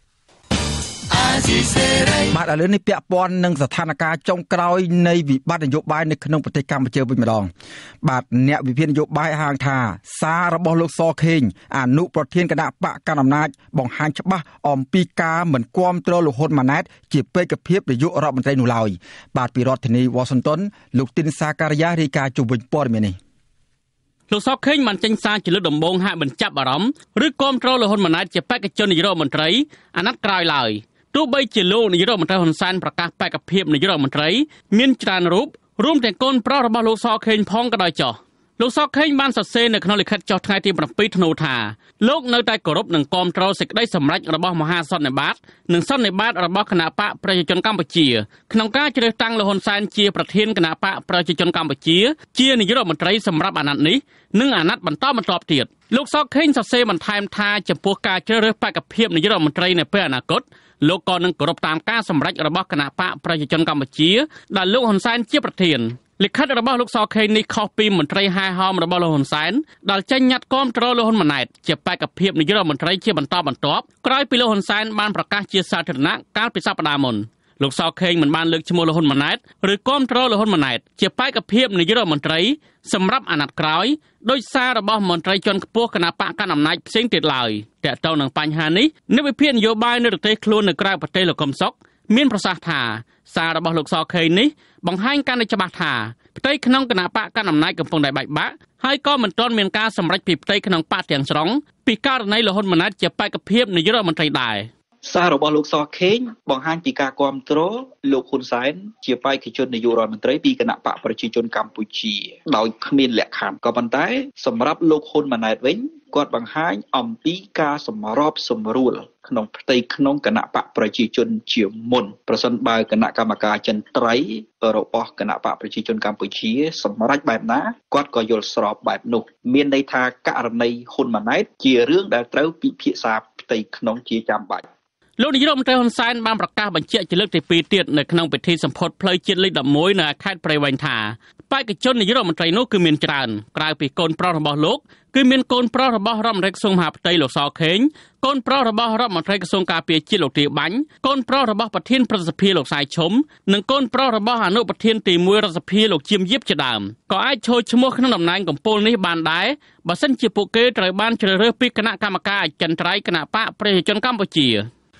បាទឥឡូវនេះពាក់ព័ន្ធនឹងស្ថានភាពចុងក្រោយនៃវិបត្តិនយោបាយនៅក្នុងប្រទេសកម្ពុជាវិញម្ដងបាទអ្នកវិភាគនយោបាយហាងថាសាររបស់លោកសខេងអនុប្រធានគណៈបកកណ្ដាលអំណាចបង្ហាញច្បាស់អំពីការមិនគាំទ្រលោកហ៊ុនម៉ាណែតជាបេក្ខភាពនាយករដ្ឋមន្ត្រីនោះឡើយបាទពីរដ្ឋធានី Washington លោកទីនសាការីយ៉ារាយការណ៍ជុំវិញព័ត៌មាននេះលោកសខេងបានចេញសារជាលើកដំបូងហាក់បញ្ចាប់អារម្មណ៍ឬគាំទ្រលោកហ៊ុនម៉ាណែតជាបេក្ខជននាយករដ្ឋមន្ត្រីអាណត្តិក្រោយឡើយទោះបីជាលោកនាយករដ្ឋមន្ត្រីហ៊ុនសែនប្រកាសបេក្ខភាពនាយករដ្ឋមន្ត្រីមានច្រើនរូបរួមទាំងកូនប្រុសរបស់លោកសខេងផងក៏ដោយចុះលោកសខេងបានសរសេរនៅក្នុងលិខិតចុះថ្ងៃទី7ធ្នូថាលោកនៅតែគោរពនិងគាំទ្រសេចក្តីសម្រេចរបស់មហាសន្និបាតនិងសន្និបាតរបស់គណបកប្រជាជនកម្ពុជាក្នុងការជ្រើសតាំងលោកហ៊ុនសែនជាប្រធានគណបកប្រជាជនកម្ពុជាជានាយករដ្ឋមន្ត្រីសម្រាប់អាណត្តិនេះនិងអាណត្តិបន្តបន្ទាប់ទៀតលោកសខេងសរសេរបន្ថែមថាចំពោះការជ្រើសរើសបេក្ខភាពនាយករដ្ឋមន្ត្រីនៅពេលអនាគតលោកក៏នឹងគោរពតាមការសម្រេចរបស់គណបកប្រជាជនកម្ពុជាដែលលោកហ៊ុនសែនជាប្រធានលិខិតរបស់លោកសខេងនេះខុសពីមន្ត្រីហែហោមរបស់លោកហ៊ុនសែនដែលចេញញត្តិគាំទ្រលោកហ៊ុនម៉ាណែតជាបេក្ខភាពនាយករដ្ឋមន្ត្រីជាបន្តបន្ទាប់ក្រោយពីលោកហ៊ុនសែនបានប្រកាសជាសាធារណៈកាលពីសប្តាហ៍មុនលោកសខេងមិនបានលើកឈ្មោះលោកហ៊ុនម៉ាណែតឬគាំទ្រលោកហ៊ុនម៉ាណែតជាបេក្ខភាពនាយករដ្ឋមន្ត្រីសម្រាប់អាណត្តិក្រោយដោយសាររបស់មន្ត្រីជាន់ខ្ពស់គណបកកណ្ដាលអំណាចផ្សេងទៀតឡើយតើតើនឹងបញ្ហានេះអ្នកវិភាគនយោបាយនៅប្រទេសខ្លួននៅក្រៅប្រទេសលោកកឹមសុខមានប្រសាសន៍ថាសាររបស់លោកសខេងនេះបង្ហាញកាន់តែច្បាស់ថាផ្ទៃក្នុងគណបកកណ្ដាលអំណាចកំពុងតែបែកបាក់ហើយក៏មិនទាន់មានការសម្រេចពីផ្ទៃក្នុងបកទាំងស្រុងពីករណីលោកហ៊ុនម៉ាណែតជាបេក្ខភាពនាយករដ្ឋមន្ត្រីដែរសាររបស់លោកសខេងបង្ហាញពីការគាំទ្រលោកហ៊ុនសែនជាបេក្ខជននាយករដ្ឋមន្ត្រីពីគណៈបកប្រជាជនកម្ពុជាដោយគ្មានលក្ខខណ្ឌក៏ប៉ុន្តែសម្រាប់លោកហ៊ុនម៉ាណែតវិញគាត់បង្ហាញអំពីការសម្របសម្រួលក្នុងផ្ទៃក្នុងគណៈបកប្រជាជនជាមុនប្រសិនបើគណៈកម្មការចិន្ត្រៃយ៍របស់គណៈបកប្រជាជនកម្ពុជាសម្រេចបែបណាគាត់ក៏យល់ស្របបែបនោះមានន័យថាករណីហ៊ុនម៉ាណែតជារឿងដែលត្រូវពិភាក្សាផ្ទៃក្នុងជាចាំបាច់លោកនាយករដ្ឋមន្ត្រីហ៊ុនសែនបានប្រកាសបញ្ជាក់ជាលើកទីពីរទៀតនៅក្នុងពិធីសម្ពោធផ្លូវជាតិលេខ11នៅខេត្តព្រៃវែងថាបេក្ខជននាយករដ្ឋមន្ត្រីនោះគឺមានច្រើនក្រៅពីកូនប្រុសរបស់លោកគឺមានកូនប្រុសរបស់រដ្ឋមន្ត្រីក្រសួងមហាផ្ទៃលោកសខេងកូនប្រុសរបស់រដ្ឋមន្ត្រីក្រសួងការពារជាតិលោកទាបាញ់កូនប្រុសរបស់ប្រធានប្រសិទ្ធភាពលោកសាយឈុំនិងកូនប្រុសរបស់អនុប្រធានទីមួយរដ្ឋសភាលោកជាមយៀបជាដើមក៏អាចចូលឈ្មោះក្នុងតំណែងកំពូលនេះបានដែរបើសិនជាពួកគេត្រូវបានជ្រើសរើសពីគណៈកម្មការអចិន្ត្រៃយ៍គណៈបកប្រជាជនកម្ពុជា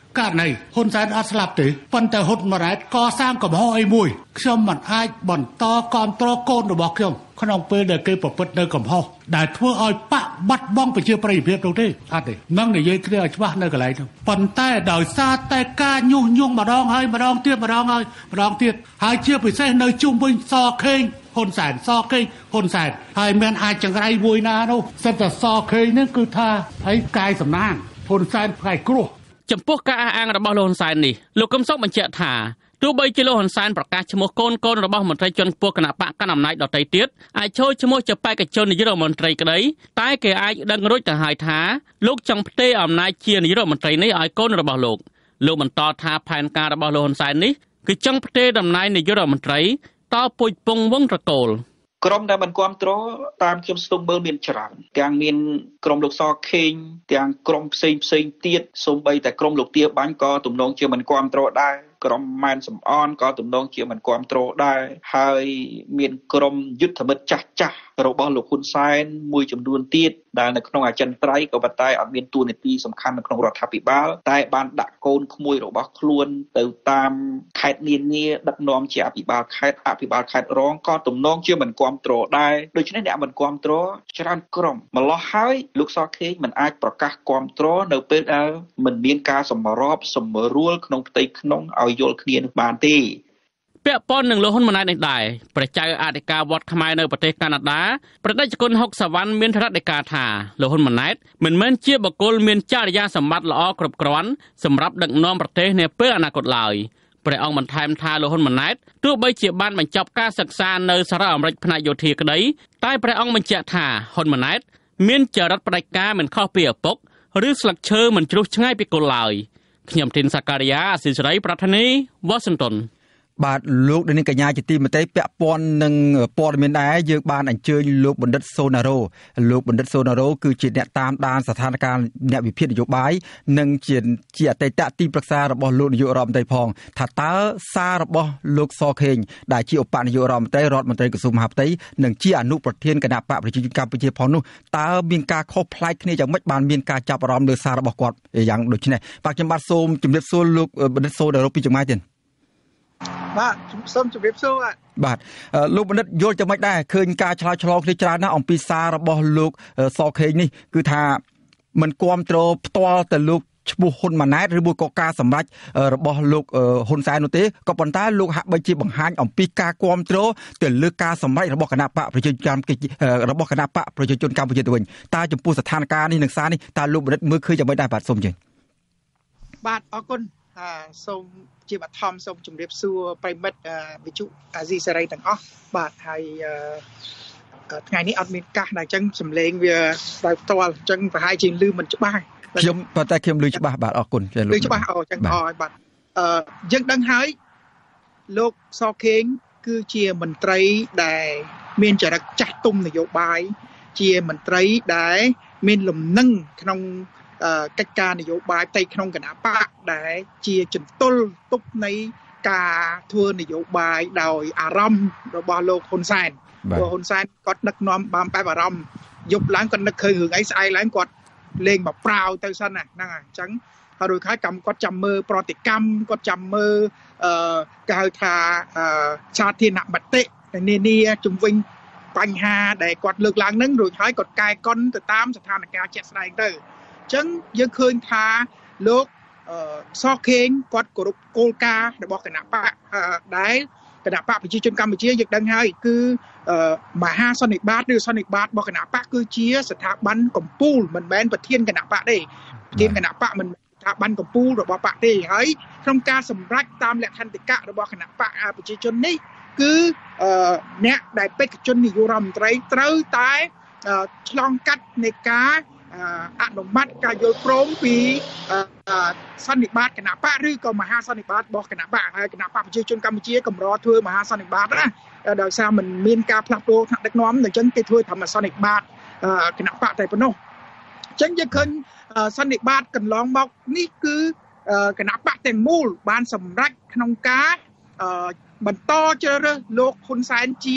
ករណីហ៊ុនសែនអត់ស្លាប់ទេប៉ុន្តែហ៊ុនម៉ាណែតកសាងកំហុសអីមួយខ្ញុំមិនអាចបន្តគ្រប់គ្រងកូនរបស់ខ្ញុំក្នុងពេលដែលគេប្រព្រឹត្តនៅកំហុសដែលធ្វើឲ្យបាក់បាត់បង់ប្រជាប្រិយភាពនោះទេអត់ទេនឹងនិយាយគ្នាឲ្យច្បាស់នៅកន្លែងនោះប៉ុន្តែដោយសារតែការញុះញង់ម្ដងហើយម្ដងទៀតម្ដងហើយម្ដងទៀតហើយជាពិសេសនៅជុំវិញសខេងហ៊ុនសែនសខេងហ៊ុនសែនហើយមានអាចចង្រៃមួយណានោះសិតតែសខេងនេះគឺថាហើយកាយសំណាងហ៊ុនសែនផ្កាយគ្រោះចំពោះការអះអាងរបស់លោកហ៊ុនសែននេះលោកកឹមសុខបញ្ជាក់ថាទោះបីជាលោកហ៊ុនសែនប្រកាសឈ្មោះកូនកូនរបស់មន្ត្រីជាន់ខ្ពស់គណៈបកកណ្ដាលអំណាចដទៃទៀតអាចចូលឈ្មោះជាបេក្ខជននាយករដ្ឋមន្ត្រីក្តីតែគេអាចដឹងរួចទៅហើយថាលោកចង់ផ្ទេរអំណាចជានាយករដ្ឋមន្ត្រីនេះឲ្យកូនរបស់លោកលោកបន្តថាផែនការរបស់លោកហ៊ុនសែននេះគឺចង់ផ្ទេរតំណែងនាយករដ្ឋមន្ត្រីតពុជពងវងត្រកូលក្រុមដែលមិនគ្រប់គ្រងតាមខ្ញុំស្ទុំមើលមានច្រើនទាំងមានក្រុមលោកសខេងទាំងក្រុមផ្សេងផ្សេងទៀតសូម្បីតែក្រុមលោកទាបាញ់ក៏ទំនងជាមិនគ្រប់គ្រងដែរក្រុមម៉ែនសំអនក៏ទំនងជាមិនគ្រប់គ្រងដែរហើយមានក្រុមយុទ្ធមិត្តចាស់ចាស់របស់លោកហ៊ុនសែនមួយចំនួនទៀតដែលនៅក្នុងអចិន្ត្រៃយ៍ក៏ប៉ុន្តែអត់មានតួនាទីសំខាន់នៅក្នុងរដ្ឋាភិបាលតែបានដាក់កូនក្មួយរបស់ខ្លួនទៅតាមខេត្តនានាដឹកនាំជាអភិបាលខេត្តអភិបាលខេត្តរងក៏ទំនងជាមិនគ្រប់គ្រងដែរដូច្នេះអ្នកមិនគ្រប់គ្រងច្រើនក្រុមម្លោះហើយលោកសខេងមិនអាចប្រកាសគ្រប់គ្រងនៅពេលដែលមិនមានការសម្របសម្រួលក្នុងផ្ទៃក្នុងឲ្យយល់គ្នានឹងបានទេពាក់ព័ន្ធនឹងលោកហ៊ុនម៉ាណែតនេះដែរព្រះចៅអធិការវត្តខ្មែរនៅប្រទេសកាណាដាប្រតិជនហុកសាវ៉ាន់មានថ្នាក់ដីកាថាលោកហ៊ុនម៉ាណែតមិនមែនជាបុគ្គលមានចរិយាសម្បត្តិល្អគ្រប់គ្រាន់សម្រាប់ដឹកនាំប្រទេសនាពេលអនាគតឡើយព្រះអង្គបន្ថែមថាលោកហ៊ុនម៉ាណែតទោះបីជាបានបញ្ចប់ការសិក្សានៅសហរដ្ឋអាមេរិកផ្នែកយោធាក្តីតែព្រះអង្គបញ្ជាក់ថាហ៊ុនម៉ាណែតមានចរិតផ្ដាច់ការមិនខុសពីឪពុកឬស្លឹកឈើមិនជ្រុះឆ្ងាយពីគល់ឡើយខ្ញុំធីនសាការីយ៉ាអស៊ីសេរីប្រធានីវ៉ាស៊ីនតោនបាទលោកនាងកញ្ញាជាទីមេត្រីពាក់ព័ន្ធនឹងព័ត៌មានដែរយើងបានអញ្ជើញលោកបណ្ឌិតសូណារ៉ូលោកបណ្ឌិតសូណារ៉ូគឺជាអ្នកតាមដានស្ថានភាពអ្នកវិភាគនយោបាយនិងជាជាអតីតទីប្រឹក្សារបស់លោកនាយករដ្ឋមន្ត្រីផងថាតើសាររបស់លោកសខេងដែលជាឧបនាយករដ្ឋមន្ត្រីរដ្ឋមន្ត្រីក្រសួងមហាផ្ទៃនិងជាអនុប្រធានគណៈបកប្រជាជនកម្ពុជាផងនោះតើមានការខុសប្លែកគ្នាយ៉ាងម៉េចបានមានការចាប់អារម្មណ៍លើសាររបស់គាត់យ៉ាងដូចនេះបាទខ្ញុំបាទសូមជម្រាបសួរលោកបណ្ឌិតសូណារ៉ូពីចម្ងាយទៀតបាទសូមជម្រាបសួរបាទលោកបណ្ឌិតយល់យ៉ាងម៉េចដែរឃើញការឆ្លើយឆ្លងគ្នាច្រើនណាស់អំពីសាររបស់លោកសខេងនេះគឺថាមិនគ្រប់គ្រងផ្ទាល់ទៅលោកឈ្មោះហ៊ុនម៉ាណែតឬមួយក៏ការសម្រេចរបស់លោកហ៊ុនសែននោះទេក៏ប៉ុន្តែលោកហាក់បីជាបង្ហាញអំពីការគ្រប់គ្រងទៅលើការសម្រេចរបស់គណៈបកប្រជាជនកម្ពុជារបស់គណៈបកប្រជាជនកម្ពុជាទៅវិញតើចំពោះស្ថានភាពនេះនឹងសារនេះតើលោកបណ្ឌិតមើលឃើញយ៉ាងម៉េចដែរបាទសូមជើញបាទអរគុណសូមជាបឋមសូមជម្រាបសួរប្រិមិត្តវិទ្យុអាស៊ីសេរីទាំងអស់បាទហើយថ្ងៃនេះអត់មានកាសដែរអញ្ចឹងសំឡេងវាដោយផ្ទាល់អញ្ចឹងប្រហែលជាលឺមិនច្បាស់ខ្ញុំប៉ុន្តែខ្ញុំលឺច្បាស់បាទអរគុណលឺច្បាស់អូអញ្ចឹងអរបាទអឺយើងដឹងហើយលោកសខេងគឺជាមន្ត្រីដែលមានចរិតចាស់ទុំនយោបាយជាមន្ត្រីដែលមានលំនឹងក្នុងកិច្ចការនយោបាយផ្ទៃក្នុងគណៈបកដែលជាចន្ទុលទប់នៃការធ្វើនយោបាយដោយអារម្មណ៍របស់លោកហ៊ុនសែនព្រោះហ៊ុនសែនគាត់ដឹកនាំបានបែបអារម្មណ៍យប់ឡើងគាត់នឹកឃើញរឿងអីស្អែកឡើងគាត់លេងមកប្រាវទៅសិនណាហ្នឹងហើយអញ្ចឹងហើយរួចហើយកម្មគាត់ចាំមើលប្រតិកម្មគាត់ចាំមើលអឺគេហៅថាសាធារណមតិនានាជំវិញបញ្ហាដែលគាត់លើកឡើងហ្នឹងរួចហើយគាត់កែកុនទៅតាមស្ថានភាពជាក់ស្ដែងទៅអញ្ចឹងយើងឃើញថាលោកសខេងគាត់គោរពគោលការណ៍របស់គណៈបកដែលគណៈបកប្រជាជនកម្ពុជាយើងដឹងហើយគឺមហាសន្និបាតឬសន្និបាតរបស់គណៈបកគឺជាស្ថាប័នកម្ពុជាមិនមែនប្រធានគណៈបកទេប្រធានគណៈបកមិនស្ថាប័នកម្ពុជារបស់បកទេហើយក្នុងការសម្រេចតាមលក្ខន្តិកៈរបស់គណៈបកប្រជាជននេះគឺអ្នកដែលបេក្ខជននាយករដ្ឋមន្ត្រីត្រូវតែឆ្លងកាត់នៃការអនុម័តការយល់ព្រមពីសន្និបាតគណៈបកឬក៏មហាសន្និបាតរបស់គណៈបកហើយគណៈបកប្រជាជនកម្ពុជាកម្រធ្វើមហាសន្និបាតណាដោយសារมันមានការផ្លាស់ប្ដូរថ្នាក់ដឹកនាំអញ្ចឹងគេធ្វើធម្មសន្និបាតគណៈបកតែប៉ុណ្ណោះអញ្ចឹងយើងឃើញសន្និបាតកន្លងមកនេះគឺគណៈបកទាំងមូលបានសម្រេចក្នុងការបន្តជ្រើសរើសលោកហ៊ុនសែនជា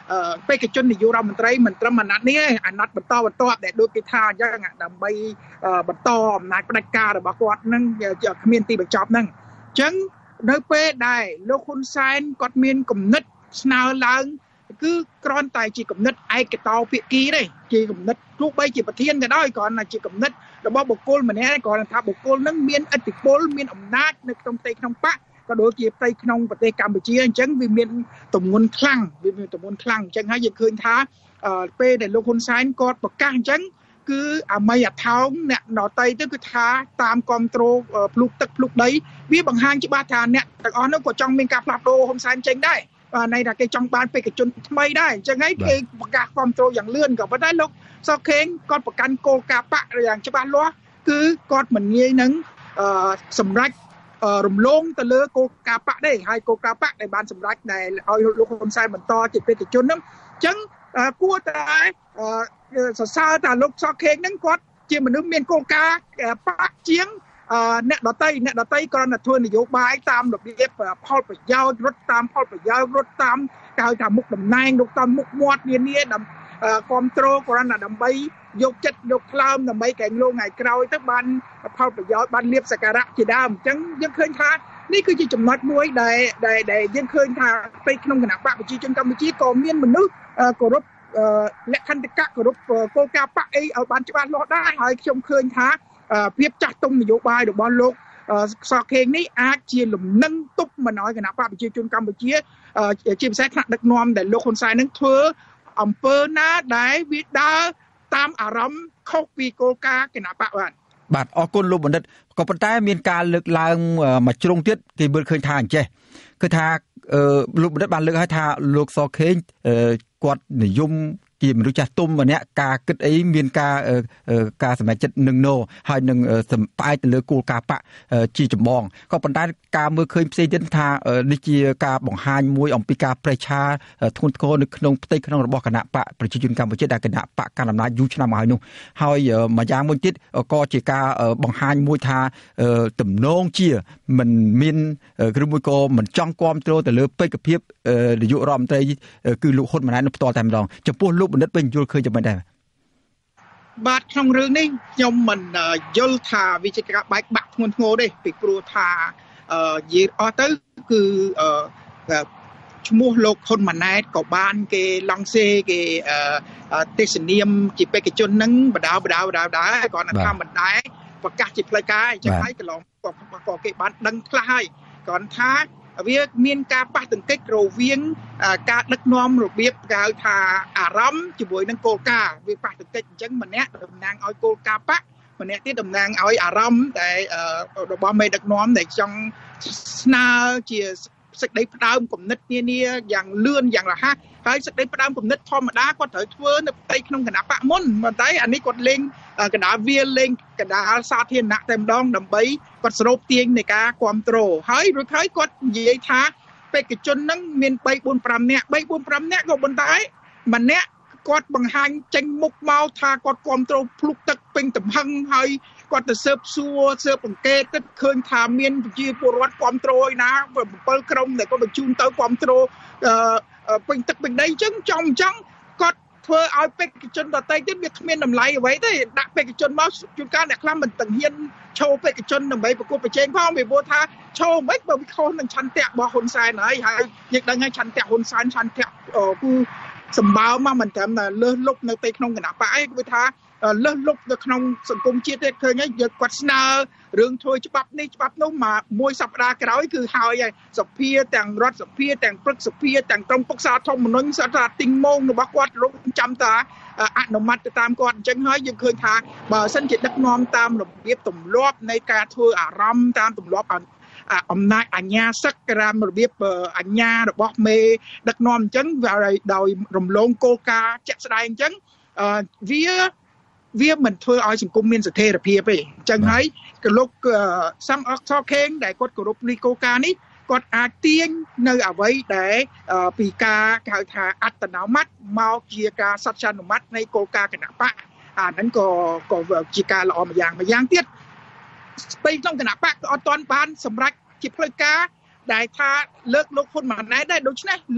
បេក្ខជននាយករដ្ឋមន្ត្រីមិនត្រឹមអាណត្តិនេះទេអាណត្តិបន្តបន្តដែលដូចគេថាអញ្ចឹងដើម្បីបន្តអំណាចផ្ដាច់ការរបស់គាត់នឹងគ្មានទីបញ្ចប់ហ្នឹងអញ្ចឹងនៅពេលដែលលោកហ៊ុនសែនគាត់មានគំនិតស្នើឡើងគឺគ្រាន់តែជាគំនិតឯកតោភាគីទេជាគំនិតទោះបីជាប្រធានក៏ដោយគ្រាន់តែជាគំនិតរបស់បុគ្គលម្នាក់គ្រាន់តែថាបុគ្គលនឹងមានឥទ្ធិពលមានអំណាចនៅក្នុងផ្ទៃក្នុងបកក៏ដូចជាផ្ទៃក្នុងប្រទេសកម្ពុជាអញ្ចឹងវាមានទម្ងន់ខ្លាំងវាមានទម្ងន់ខ្លាំងអញ្ចឹងហើយយើងឃើញថាពេលដែលលោកហ៊ុនសែនគាត់ប្រកាសអញ្ចឹងគឺអាមីអាថោងអ្នកដតីទៅគឺថាតាមគ្រប់គ្រងភ្លុកទឹកភ្លុកដីវាបង្ហាញច្បាស់ថាអ្នកទាំងអស់នោះក៏ចង់មានការផ្លាស់ប្ដូរហ៊ុនសែនចេញដែរន័យថាគេចង់បានបេក្ខជនថ្មីដែរអញ្ចឹងហើយគេប្រកាសគ្រប់គ្រងយ៉ាងលឿនក៏ប៉ុន្តែលោកសុកខេងគាត់ប្រកាន់គោលការណ៍បកយ៉ាងច្បាស់លាស់គឺគាត់មិនងាយនឹងសម្រេចរំលងទៅលើគោលការណ៍បកទេហើយគោលការណ៍បកដែលបានសម្រេចដែលឲ្យលោកហ៊ុនសែនបន្តជាបេក្ខជនហ្នឹងអញ្ចឹងគួរតែសរសើរថាលោកសុកខេងហ្នឹងគាត់ជាមនុស្សមានគោលការណ៍បកជាងអ្នកដតីអ្នកដតីគ្រាន់តែធ្វើនយោបាយតាមរបៀបផលប្រយោជន៍រត់តាមផលប្រយោជន៍រត់តាមគេហៅថាមុខតំណែងរត់តាមមុខមាត់នានាដើម្បីគ្រប់គ្រងគ្រាន់តែដើម្បីយកចិត្តយកថ្លើមដើម្បីកែងលោថ្ងៃក្រោយទៅបានផលប្រយោជន៍បានលៀបសក្ការៈជាដើមអញ្ចឹងយើងឃើញថានេះគឺជាចំណុចមួយដែលដែលយើងឃើញថាពេលក្នុងគណៈបកប្រជាជនកម្ពុជាក៏មានមនុស្សគោរពលក្ខន្តិកៈគោរពគោលការណ៍បកអីឲ្យបានច្បាស់លាស់ដែរហើយខ្ញុំឃើញថាភាពចាស់ទុំនយោបាយរបស់លោកសុកខេងនេះអាចជាលំនឹងទប់មិនឲ្យគណៈបកប្រជាជនកម្ពុជាជាពិសេសថ្នាក់ដឹកនាំដែលលោកហ៊ុនសែននឹងធ្វើអំពើណាដែលវាដើរតាមអារម្មណ៍ខុសពីគោលការណ៍គណៈបកបាទបាទអរគុណលោកបណ្ឌិតក៏ប៉ុន្តែមានការលើកឡើងមួយជ្រុងទៀតគេមើលឃើញថាអញ្ចេះគឺថាលោកបណ្ឌិតបានលើកឲ្យថាលោកសុកខេងគាត់និយមជាមនុស្សចាស់ទុំម្នាក់ការគិតអីមានការការសម្រេចចិត្តនឹងណូហើយនឹងផ្អែកទៅលើគោលការណ៍បកជាចម្បងក៏ប៉ុន្តែការមើលឃើញផ្សេងទៀតថានេះជាការបង្ហាញមួយអំពីការប្រេះឆាធ្ងន់ធ្ងរនៅក្នុងផ្ទៃក្នុងរបស់គណៈបកប្រជាជនកម្ពុជាដែលគណៈបកកណ្ដាលអំណាចយូរឆ្នាំមកហើយនោះហើយមួយយ៉ាងមួយទៀតក៏ជាការបង្ហាញមួយថាទំនងជាមិនមានឬមួយក៏មិនចង់គ្រប់គ្រងទៅលើបេក្ខភាពនាយករដ្ឋមន្ត្រីគឺលោកហ៊ុនម៉ាណែតនឹងផ្ទាល់តែម្ដងចំពោះលោកបណ្ឌិតវិញយល់ឃើញយ៉ាងម៉េចដែរបាទក្នុងរឿងនេះខ្ញុំមិនយល់ថាវាជាការបែកបាក់ធ្ងន់ធ្ងរទេពីព្រោះថានិយាយអស់ទៅគឺឈ្មោះលោកហ៊ុនម៉ាណែតក៏បានគេឡង់សេគេទេសនាមជាបេក្ខជននឹងបដៅបដៅបដៅដែរគាត់ថាមិនដែរប្រកាសជាផ្លូវការអញ្ចឹងហើយកន្លងក៏គេបានដឹងខ្លះហើយគាត់ថាវាមានការប៉ះទង្គិចរវាងការដឹកនាំរបៀបគេហៅថាអារម្មណ៍ជាមួយនឹងគោលការណ៍វាប៉ះទង្គិចអញ្ចឹងម្នាក់តំណាងឲ្យគោលការណ៍បកម្នាក់ទៀតតំណាងឲ្យអារម្មណ៍ដែលរបស់មេដឹកនាំដែលចង់ស្នើជាសេចក្តីផ្ដើមគំនិតនានាយ៉ាងលឿនយ៉ាងរហ័សហើយសេចក្តីផ្ដើមគំនិតធម្មតាគាត់ត្រូវធ្វើនៅផ្ទៃក្នុងគណៈបកមុនប៉ុន្តែអានេះគាត់លេងកណ្ដាលវាលេងកណ្ដាលសាធារណៈតែម្ដងដើម្បីគាត់ស្រូបទាញនៃការគ្រប់គ្រងហើយរួចហើយគាត់និយាយថាបេក្ខជនហ្នឹងមាន3 4 5នាក់3 4 5នាក់ក៏ប៉ុន្តែម្នាក់គាត់បង្ហាញចេញមុខមកថាគាត់គ្រប់គ្រងភ្លុកទឹកពេញទំហឹងហើយគាត់ទៅស៊ើបសួរស៊ើបអង្កេតទៅឃើញថាមានប្រជាពលរដ្ឋគ្រប់គ្រងឯណា7ក្រុមដែលគាត់បញ្ជូនទៅគ្រប់គ្រងពេញទឹកពេញដីអញ្ចឹងចំអញ្ចឹងគាត់ធ្វើឲ្យបេក្ខជនដទៃទៀតវាគ្មានតម្លៃអ្វីទេដាក់បេក្ខជនមកជួនកាលអ្នកខ្លះមិនទាំងហ៊ានឈោបេក្ខជនដើម្បីប្រកួតប្រជែងផងពីព្រោះថាឈោមិនបើវាខុសនឹងឆន្ទៈរបស់ហ៊ុនសែនហើយហើយយើងដឹងហើយឆន្ទៈហ៊ុនសែនឆន្ទៈគឺសម្បើមមកមិនត្រឹមតែលើសលុបនៅពេលក្នុងគណៈបកឯងគឺថាលើសលុបនៅក្នុងសង្គមជាតិទេឃើញហើយយើងគាត់ស្នើរឿងធ្វើច្បាប់នេះច្បាប់នោះមកមួយសប្តាហ៍ក្រោយគឺហើយហើយសភាទាំងរដ្ឋសភាទាំងព្រឹទ្ធសភាទាំងក្រុមប្រឹក្សាធម្មនុញ្ញសត្វថាទីងម៉ងរបស់គាត់រងចាំតាអនុម័តទៅតាមគាត់អញ្ចឹងហើយយើងឃើញថាបើសិនជាដឹកនាំតាមរបៀបទម្លាប់នៃការធ្វើអារម្មណ៍តាមទម្លាប់អំណាចអញ្ញាសឹកតាមរបៀបអញ្ញារបស់មេដឹកនាំអញ្ចឹងដោយរំលងគោលការណ៍ជាក់ស្ដែងអញ្ចឹងវាវាមិនធ្វើឲ្យសង្គមមានស្ថិរភាពទេអញ្ចឹងហើយក៏លោកសំអកសខេងដែលគាត់គោរពនីគោលការណ៍នេះគាត់អាចទាញនៅអ្វីដែលពីការគេហៅថាអត្តនោម័តមកជាការសច្ចានុម័តនៃគោលការណ៍គណៈបកអាហ្នឹងក៏ក៏ជាការល្អម្យ៉ាងម្យ៉ាងទៀតស្ពេក្នុងគណៈបកក៏អត់ទាន់បានសម្រេចជាផ្លូវការដែលថាលើកលោកហ៊ុនម៉ាណែតដែរដូច្នេះលោក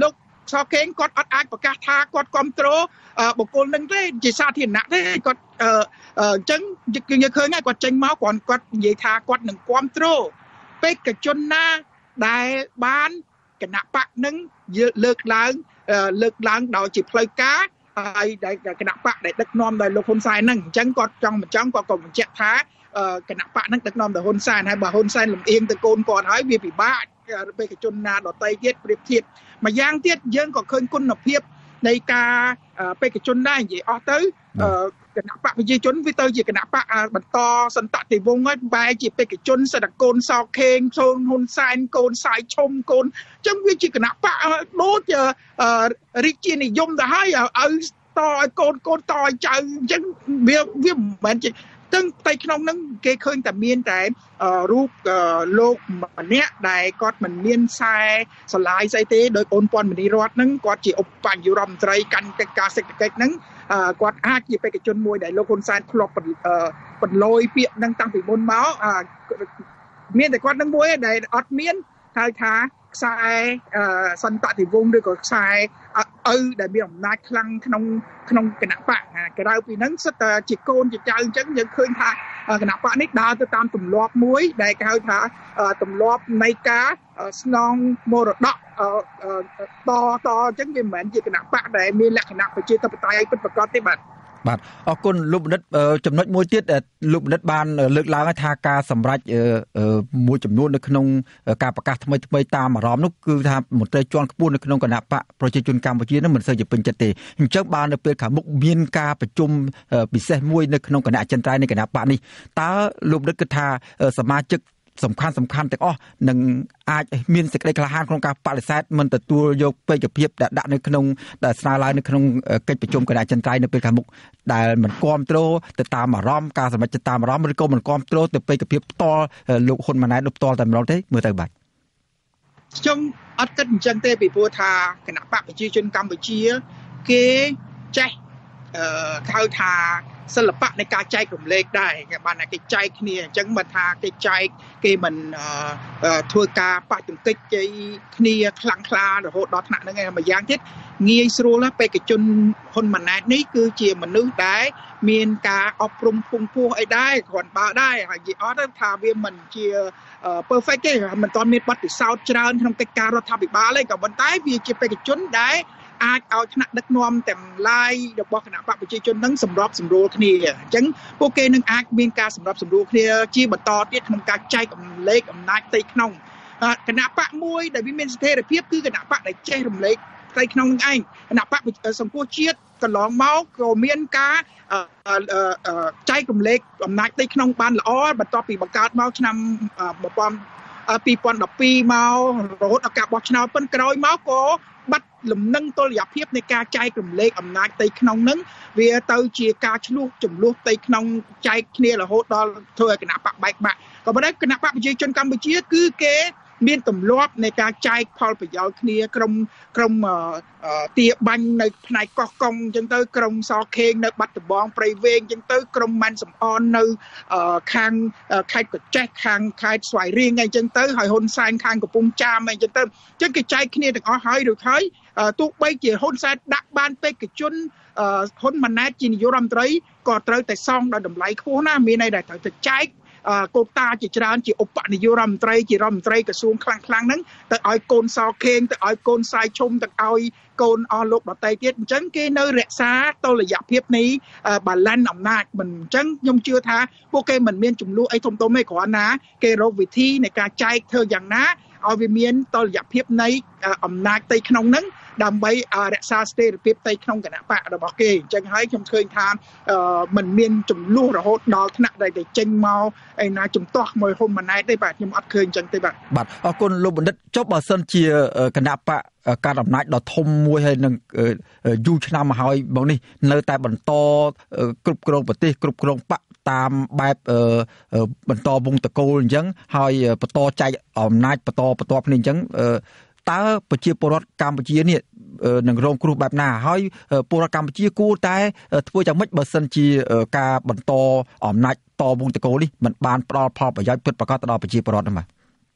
សខេងគាត់អត់អាចប្រកាសថាគាត់គ្រប់គ្រងបុគ្គលនឹងទេជាសាធារណៈទេគាត់អញ្ចឹងយើងឃើញហើយគាត់ចេញមកគាត់គាត់និយាយថាគាត់នឹងគ្រប់គ្រងបេក្ខជនណាដែលបានគណៈបកនឹងលើកឡើងលើកឡើងដោយជាផ្លូវការហើយដែលគណៈបកដែលដឹកនាំដោយលោកហ៊ុនសែនហ្នឹងអញ្ចឹងគាត់ចង់មិនចង់គាត់ក៏បញ្ជាក់ថាគណៈបកហ្នឹងដឹកនាំដោយហ៊ុនសែនហើយបើហ៊ុនសែនលំអៀងទៅកូនគាត់ហើយវាពិបាកបេក្ខជនណាដទៃទៀតប្រៀបធៀបម្យ៉ាងទៀតយើងក៏ឃើញគុណភាពនៃការបេក្ខជនដែរនិយាយអស់ទៅគណៈបកប្រជាជនវាទៅជាគណៈបកបន្តសន្តតិវង្សហើយបែរជាបេក្ខជនសិតកូនសោខេងកូនហ៊ុនសែនកូនសាយឈុំកូនអញ្ចឹងវាជាគណៈបកដូចរាជានិយមទៅហើយឲ្យតឲ្យកូនកូនតឲ្យចៅអញ្ចឹងវាវាមិនមែនជាទាំងតែក្នុងហ្នឹងគេឃើញតែមានតែរូបលោកម្នាក់ដែលគាត់មិនមានខ្សែស្រឡាយស្អីទេដោយអូនពាន់មនីរតហ្នឹងគាត់ជាឧបនាយករដ្ឋមន្ត្រីកាន់កិច្ចការសេដ្ឋកិច្ចហ្នឹងគាត់អាចជាបេក្ខជនមួយដែលលោកហ៊ុនសែនធ្លាប់បន្លយពាក្យហ្នឹងតាំងពីមុនមកមានតែគាត់នឹងមួយដែលអត់មានហៅថាខ្សែសន្តតិវង្សឬក៏ខ្សែឪដែលមានអំណាចខ្លាំងក្នុងក្នុងគណៈបកក្រៅពីហ្នឹងសិតតែជាកូនជាចៅអញ្ចឹងយើងឃើញថាគណៈបកនេះដើរទៅតាមទម្លាប់មួយដែលគេហៅថាទម្លាប់នៃការស្នងមរតកតតអញ្ចឹងវាមិនមែនជាគណៈបកដែលមានលក្ខណៈប្រជាធិបតេយ្យពិតប្រាកដទេបាទបាទអរគុណលោកបណ្ឌិតចំណុចមួយទៀតលោកបណ្ឌិតបានលើកឡើងថាការសម្រេចមួយចំនួននៅក្នុងការប្រកាសថ្មីថ្មីតាមអារម្មណ៍នោះគឺថាមន្ត្រីជាន់ខ្ពស់នៅក្នុងគណៈបកប្រជាជនកម្ពុជានឹងមិនសូវជាពេញចិត្តទេអញ្ចឹងបាននៅពេលខាងមុខមានការប្រជុំពិសេសមួយនៅក្នុងគណៈអចិន្ត្រៃយ៍នៃគណៈបកនេះតើលោកបណ្ឌិតគិតថាសមាជិកសំខាន់សំខាន់ទាំងអស់នឹងអាចមានសេចក្តីក្លាហានក្នុងការបដិសេធមិនទទួលយកបេក្ខភាពដែលដាក់នៅក្នុងដែលស្នើឡើងនៅក្នុងកិច្ចប្រជុំគណៈអចិន្ត្រៃយ៍នៅពេលខាងមុខដែលមិនគ្រប់គ្រងទៅតាមអារម្មណ៍ការសម្រេចចិត្តតាមអារម្មណ៍ឬក៏មិនគ្រប់គ្រងទៅបេក្ខភាពផ្ទាល់លោកហ៊ុនម៉ាណែតផ្ទាល់តែម្ដងទេមើលទៅបាទខ្ញុំអត់គិតអញ្ចឹងទេពីព្រោះថាគណៈបកប្រជាជនកម្ពុជាគេចេះអឺហៅថាសិល្បៈនៃការចែករំលែកដែរគេបានតែគេចែកគ្នាអញ្ចឹងបើថាគេចែកគេមិនធ្វើការបច្ចេកទេសគេគ្នាខ្លាំងក្លារហូតដល់ថ្នាក់ហ្នឹងឯងម្យ៉ាងទៀតងាយស្រួលណាស់បេក្ខជនហ៊ុនម៉ាណែតនេះគឺជាមនុស្សដែលមានការអប់រំពងពោះអីដែរគ្រាន់បើដែរហើយនិយាយអត់ទៅថាវាមិនជា perfect ទេមិនទាន់មានបទពិសោធន៍ច្រើនក្នុងកិច្ចការរដ្ឋាភិបាលទេក៏ប៉ុន្តែវាជាបេក្ខជនដែលអាចឲ្យថ្នាក់ដឹកនាំទាំងឡាយរបស់គណៈបកប្រជាជននឹងសម្របសម្រួលគ្នាអញ្ចឹងពួកគេនឹងអាចមានការសម្របសម្រួលគ្នាជាបន្តទៀតក្នុងការចែករំលែកអំណាចផ្ទៃក្នុងគណៈបកមួយដែលវាមានស្ថិរភាពគឺគណៈបកដែលចេះរំលែកផ្ទៃក្នុងនឹងឯងគណៈបកសង្គមជាតិកន្លងមកក៏មានការចែករំលែកអំណាចផ្ទៃក្នុងបានល្អបន្ទាប់ពីបង្កើតមកឆ្នាំពីរពាន់ដប់ពីរមករហូតដល់ការបោះឆ្នោតប៉ុន្តែក្រោយមកក៏បាត់លំនឹងតុល្យភាពនៃការចែករំលែកអំណាចផ្ទៃក្នុងនឹងវាទៅជាការឆ្លោះចំនួនផ្ទៃក្នុងចែកគ្នារហូតដល់ធ្វើឲ្យគណៈបកបែកបាក់ក៏ប៉ុន្តែគណៈបកប្រជាជនកម្ពុជាគឺគេមានទម្លាប់នៃការចែកផលប្រយោជន៍គ្នាក្រុមក្រុមទាបាញ់នៅផ្នែកកោះកុងអញ្ចឹងទៅក្រុមសខេងនៅបាត់ដំបងព្រៃវែងអញ្ចឹងទៅក្រុមម៉ាន់សំអននៅខាងខេត្តកោះចេះខាងខេត្តស្វាយរៀងអីអញ្ចឹងទៅហើយហ៊ុនសែនខាងកំពង់ចាមអីអញ្ចឹងទៅអញ្ចឹងគេចែកគ្នាទាំងអស់ហើយឬហើយទោះបីជាហ៊ុនសែនដាក់បានបេក្ខជនហ៊ុនម៉ាណែតជានាយករដ្ឋមន្ត្រីក៏ត្រូវតែសងដោយតម្លៃខ្ពស់ណាមានន័យថាត្រូវតែចែកកូតាជាច្រើនជាឧបនាយករដ្ឋមន្ត្រីជារដ្ឋមន្ត្រីក្រសួងខ្លាំងខ្លាំងហ្នឹងទៅឲ្យកូនសខេងទៅឲ្យកូនសាយឈុំទៅឲ្យកូនអស់លោកដតៃទៀតអញ្ចឹងគេនៅរក្សាតុល្យភាពនៃបាឡាន់អំណាចមិនអញ្ចឹងខ្ញុំជឿថាពួកគេមិនមានចំនួនអីធំធំទេគ្រាន់ណាគេរកវិធីនៃការចែកធ្វើយ៉ាងណាឲ្យវាមានតុល្យភាពនៃអំណាចផ្ទៃក្នុងហ្នឹងដើម្បីរក្សាស្ថិរភាពផ្ទៃក្នុងគណៈបករបស់គេអញ្ចឹងហើយខ្ញុំឃើញថាมันមានចំនួនរហូតដល់ថ្នាក់ដែលទៅចេញមកឯណាជំទាស់មួយហ៊ុនម៉ាណែតទេបាទខ្ញុំអត់ឃើញអញ្ចឹងទេបាទបាទអរគុណលោកបណ្ឌិតចុះបើសិនជាគណៈបកការអំណាចដ៏ធំមួយហើយនឹងយូរឆ្នាំមកហើយបងនេះនៅតែបន្តគ្រប់គ្រងប្រទេសគ្រប់គ្រងបកតាមបែបបន្តវងតកូលអញ្ចឹងហើយបន្តចែកអំណាចបន្តបន្តគ្នាអញ្ចឹងតើប្រជាពលរដ្ឋកម្ពុជានេះនឹងរងគ្រោះបែបណាហើយពលរដ្ឋកម្ពុជាគួរតែធ្វើយ៉ាងម៉េចបើសិនជាការបន្តអំណាចតវងតកូលនេះមិនបានផ្ដល់ផលប្រយោជន៍ពិតប្រាកដទៅដល់ប្រជាពលរដ្ឋទេបាទ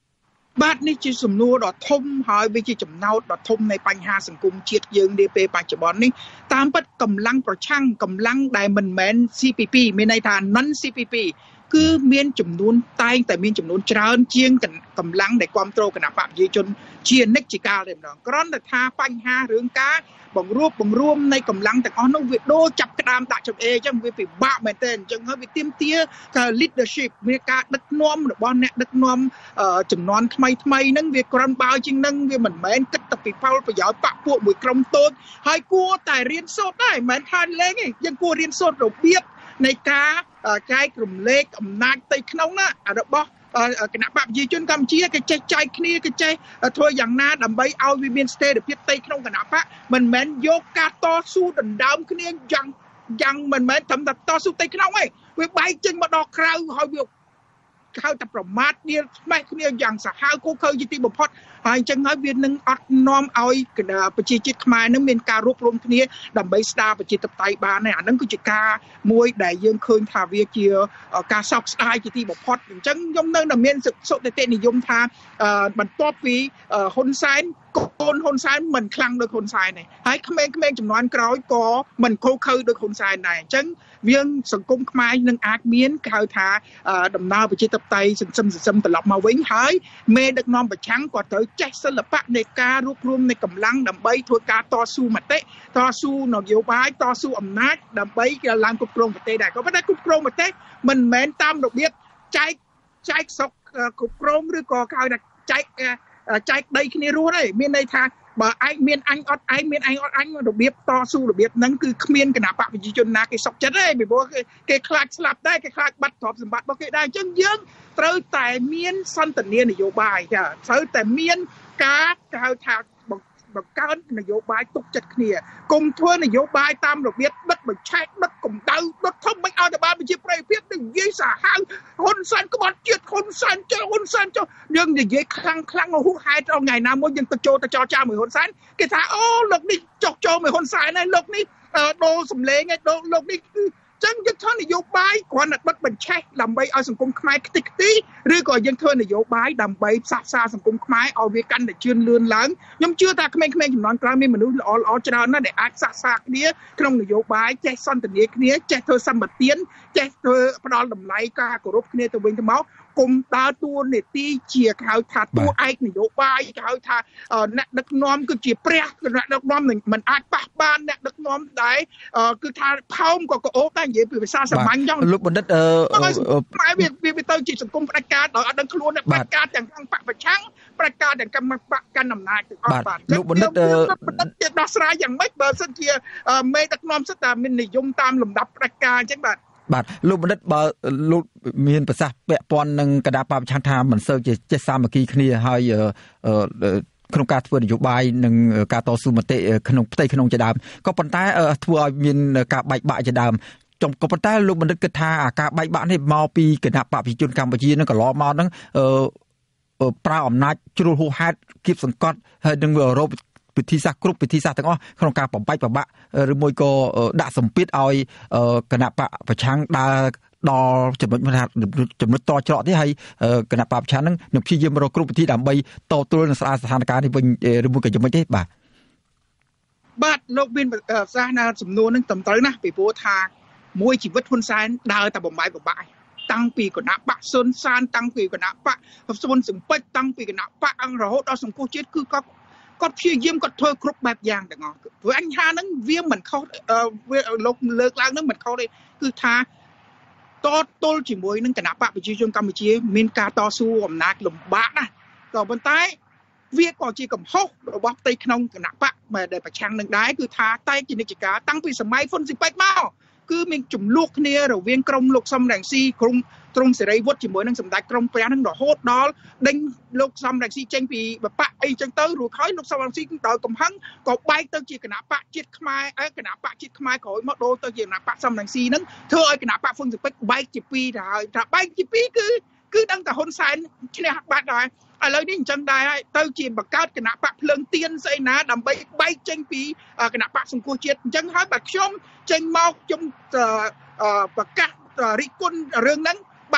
បាទនេះជាសំណួរដ៏ធំហើយវាជាចំណោទដ៏ធំនៃបញ្ហាសង្គមជាតិយើងនាពេលបច្ចុប្បន្ននេះតាមពិតកម្លាំងប្រឆាំងកម្លាំងដែលមិនមែន C P P មានន័យថា non C P P គឺមានចំនួនតែងតែមានចំនួនច្រើនជាងកម្លាំងដែលគ្រប់គ្រងគណៈបកប្រជាជនជានិច្ចជាកាលតែម្ដងគ្រាន់តែថាបញ្ហារឿងការបង្រួបបង្រួមនៃកម្លាំងទាំងអស់នោះវាដូរចាប់ក្តាមដាក់ចំអេអញ្ចឹងវាពិបាកមែនទែនអញ្ចឹងហើយវាទាមទារការ leadership វាការដឹកនាំរបស់អ្នកដឹកនាំចំនួនថ្មីថ្មីហ្នឹងវាក្រាន់បើជាងហ្នឹងវាមិនមែនគិតតែពីផលប្រយោជន៍បកពួកមួយក្រុមតូចហើយគួរតែរៀនសូត្រដែរមិនមែនថាលេងទេយើងគួររៀនសូត្ររបៀបនៃការចែករំលែកអំណាចផ្ទៃក្នុងណារបស់គណៈបកប្រជាជនកម្ពុជាគេចេះចែកគ្នាគេចេះធ្វើយ៉ាងណាដើម្បីឲ្យវាមានស្ថិរភាពផ្ទៃក្នុងគណៈបកមិនមែនយកការតស៊ូដណ្ដើមគ្នាយ៉ាងយ៉ាងមិនមែនត្រឹមតែតស៊ូផ្ទៃក្នុងទេវាបែកចេញមកដល់ក្រៅហើយវាហៅតែប្រមាថគ្នាស្មេះគ្នាយ៉ាងសាហាវគូខើជាទីបំផុតហើយអញ្ចឹងហើយវានឹងអត់នាំឲ្យប្រជាជាតិខ្មែរនឹងមានការរួបរวมគ្នាដើម្បីស្ដារប្រជាធិបតេយ្យបានហើយអានឹងគឺជាការមួយដែលយើងឃើញថាវាជាការសោកស្ដាយជាទីបំផុតអញ្ចឹងខ្ញុំនៅតែមានសុតិតិនិយមថាបន្ទាប់ពីហ៊ុនសែនកូនហ៊ុនសែនមិនខ្លាំងដូចហ៊ុនសែនទេហើយក្មេងៗចំនួនក្រោយក៏មិនខូខើដូចហ៊ុនសែនដែរអញ្ចឹងវាសង្គមខ្មែរនឹងអាចមានគេហៅថាដំណើរប្រជាធិបតេយ្យសន្សំសន្សំត្រឡប់មកវិញហើយមេដឹកនាំប្រឆាំងក៏ត្រូវចេះសិល្បៈនៃការរួបរวมនៃកម្លាំងដើម្បីធ្វើការតស៊ូមតិតស៊ូនយោបាយតស៊ូអំណាចដើម្បីឡើងគ្រប់គ្រងប្រទេសដែរក៏ប៉ុន្តែគ្រប់គ្រងប្រទេសមិនមែនតាមរបៀបចែកចែកស្រុកគ្រប់គ្រងឬក៏គេហៅថាចែកចែកដីគ្នារស់ទេមានន័យថាបើឯងមានអញអត់ឯងមានអញអត់អញរបៀបតស៊ូរបៀបហ្នឹងគឺគ្មានគណៈបកប្រជាជនណាគេសុខចិត្តទេពីព្រោះគេខ្លាចស្លាប់ដែរគេខ្លាចបាត់ទ្រព្យសម្បត្តិរបស់គេដែរអញ្ចឹងយើងត្រូវតែមានសន្តានានយោបាយចាត្រូវតែមានការគេហៅថាបង្កើននយោបាយទុកចិត្តគ្នាគុំធ្វើនយោបាយតាមរបៀបដិតបញ្ឆេះដិតកម្ដៅដិតធំមិនឲ្យតែបានប្រជាប្រិយភាពនឹងនិយាយសាហាវហ៊ុនសែនក្បត់ជាតិហ៊ុនសែនចុះហ៊ុនសែនចុះយើងនិយាយខ្លាំងខ្លាំងហួសហេតុដល់ថ្ងៃណាមួយយើងទៅចូលទៅចរចាមួយហ៊ុនសែនគេថាអូលោកនេះចុះចូលមួយហ៊ុនសែនហើយលោកនេះដូរសម្លេងហើយដូរលោកនេះគឺចឹងយើងធ្វើនយោបាយគ្រាន់តែបិទបញ្ឆេះដើម្បីឲ្យសង្គមខ្មែរខ្ទេចខ្ទីឬក៏យើងធ្វើនយោបាយដើម្បីផ្សះផ្សាសង្គមខ្មែរឲ្យវាកាន់តែជឿនលឿនឡើងខ្ញុំជឿថាក្មេងៗចំនួនក្រោយមានមនុស្សល្អល្អច្រើនណាស់ដែលអាចផ្សះផ្សាគ្នាក្នុងនយោបាយចេះសន្ទនាគ្នាចេះធ្វើសម្បទានចេះធ្វើផ្ដល់តម្លៃការគោរពគ្នាទៅវិញទៅមកគុំដើរតួនាទីជាគេហៅថាតួឯកនយោបាយគេហៅថាអ្នកដឹកនាំគឺជាព្រះអ្នកដឹកនាំមិនអាចប៉ះបានអ្នកដឹកនាំដែរគឺថាផោមក៏ក្អូបដែរនិយាយពីភាសាសាមញ្ញចឹងលោកបណ្ឌិតអឺខ្មែរវាវាទៅជាសង្គមផ្ដាច់ការដោយអត់ដឹងខ្លួនផ្ដាច់ការទាំងខាងបកប្រឆាំងផ្ដាច់ការទាំងកម្មបកកាន់អំណាចទាំងអស់បាទលោកបណ្ឌិតបណ្ឌិតជាដោះស្រាយយ៉ាងម៉េចបើសិនជាមេដឹកនាំសិតតែមាននិយមតាមលំដាប់ផ្ដាច់ការអញ្ចឹងបាទបាទលោកបណ្ឌិតបើលោកមានប្រសាសន៍ពាក់ព័ន្ធនឹងគណៈបព្វឆានថាមិនសូវជាចេះសាមគ្គីគ្នាហើយក្នុងការធ្វើនយោបាយនិងការតស៊ូមតិក្នុងផ្ទៃក្នុងជាដើមក៏ប៉ុន្តែធ្វើឲ្យមានការបែកបាក់ជាដើមចំក៏ប៉ុន្តែលោកបណ្ឌិតគិតថាការបែកបាក់នេះមកពីគណៈបព្វជិជនកម្ពុជានឹងកន្លងមកហ្នឹងប្រើអំណាចជ្រុលហួសហេតុគៀបសង្កត់ហើយនឹងរោគវិធីសាស្ត្រគ្រប់វិធីសាស្ត្រទាំងអស់ក្នុងការបំបែកបំបាក់ឬមួយក៏ដាក់សម្ពាធឲ្យគណៈបកប្រឆាំងដើរដល់ចំណុចថាចំណុចតច្រកទៀតហើយគណៈបកប្រឆាំងនឹងនឹងព្យាយាមរកគ្រប់វិធីដើម្បីតទល់នឹងស្ដារស្ថានភាពនេះវិញឬមួយក៏យ៉ាងម៉េចទេបាទបាទលោកមានប្រសាសន៍ណាសំណួរនឹងត្រឹមត្រូវណាស់ពីព្រោះថាមួយជីវិតហ៊ុនសែនដើរតែបំបែកបំបាក់តាំងពីគណៈបកស៊ុនសានតាំងពីគណៈបកស៊ុនសំពេចតាំងពីគណៈបកអង្គរហូតដល់សង្គមជាតិគឺគាត់គាត់ព្យាយាមគាត់ធ្វើគ្រប់បែបយ៉ាងទាំងអស់ព្រោះអញ្ហាហ្នឹងវាមិនខុសវាលោកលើកឡើងហ្នឹងមិនខុសទេគឺថាតទល់ជាមួយនឹងគណៈបកប្រជាជនកម្ពុជាមានការតស៊ូអំណាចលំបាកណាស់ក៏ប៉ុន្តែវាក៏ជាកំហុសរបស់ផ្ទៃក្នុងគណៈបកដែលប្រឆាំងនឹងដែរគឺថាតែជានិច្ចការតាំងពីសម័យហ៊ុនស៊ីពេចមកគឺមានចំនួនគ្នារវាងក្រមលោកសំរងស៊ីក្រុមទ្រង់សេរីវុឌ្ឍជាមួយនឹងសម្ដេចក្រមព្រះនឹងរហូតដល់ដេញលោកសំរងស៊ីចេញពីបពៈអីចឹងទៅរួចហើយលោកសំរងស៊ីដោយកំហឹងក៏បែកទៅជាគណៈបកជាតិខ្មែរអេគណៈបកជាតិខ្មែរក្រោយមកដូរទៅជាគណៈបកសំរងស៊ីនឹងធ្វើឲ្យគណៈបកហ៊ុនស៊ិពេចបែកជាពីរទៅហើយថាបែកជាពីរគឺគឺដឹងតែហ៊ុនសែនឈ្នះបាត់ហើយឥឡូវនេះអញ្ចឹងដែរហើយទៅជាបង្កើតគណៈបកភ្លើងទៀនស្អីណាដើម្បីបែកចេញពីគណៈបកសង្គមជាតិអញ្ចឹងហើយបើខ្ញុំចេញមកខ្ញុំប្រកាសរិះគន់រឿងហ្នឹងបើ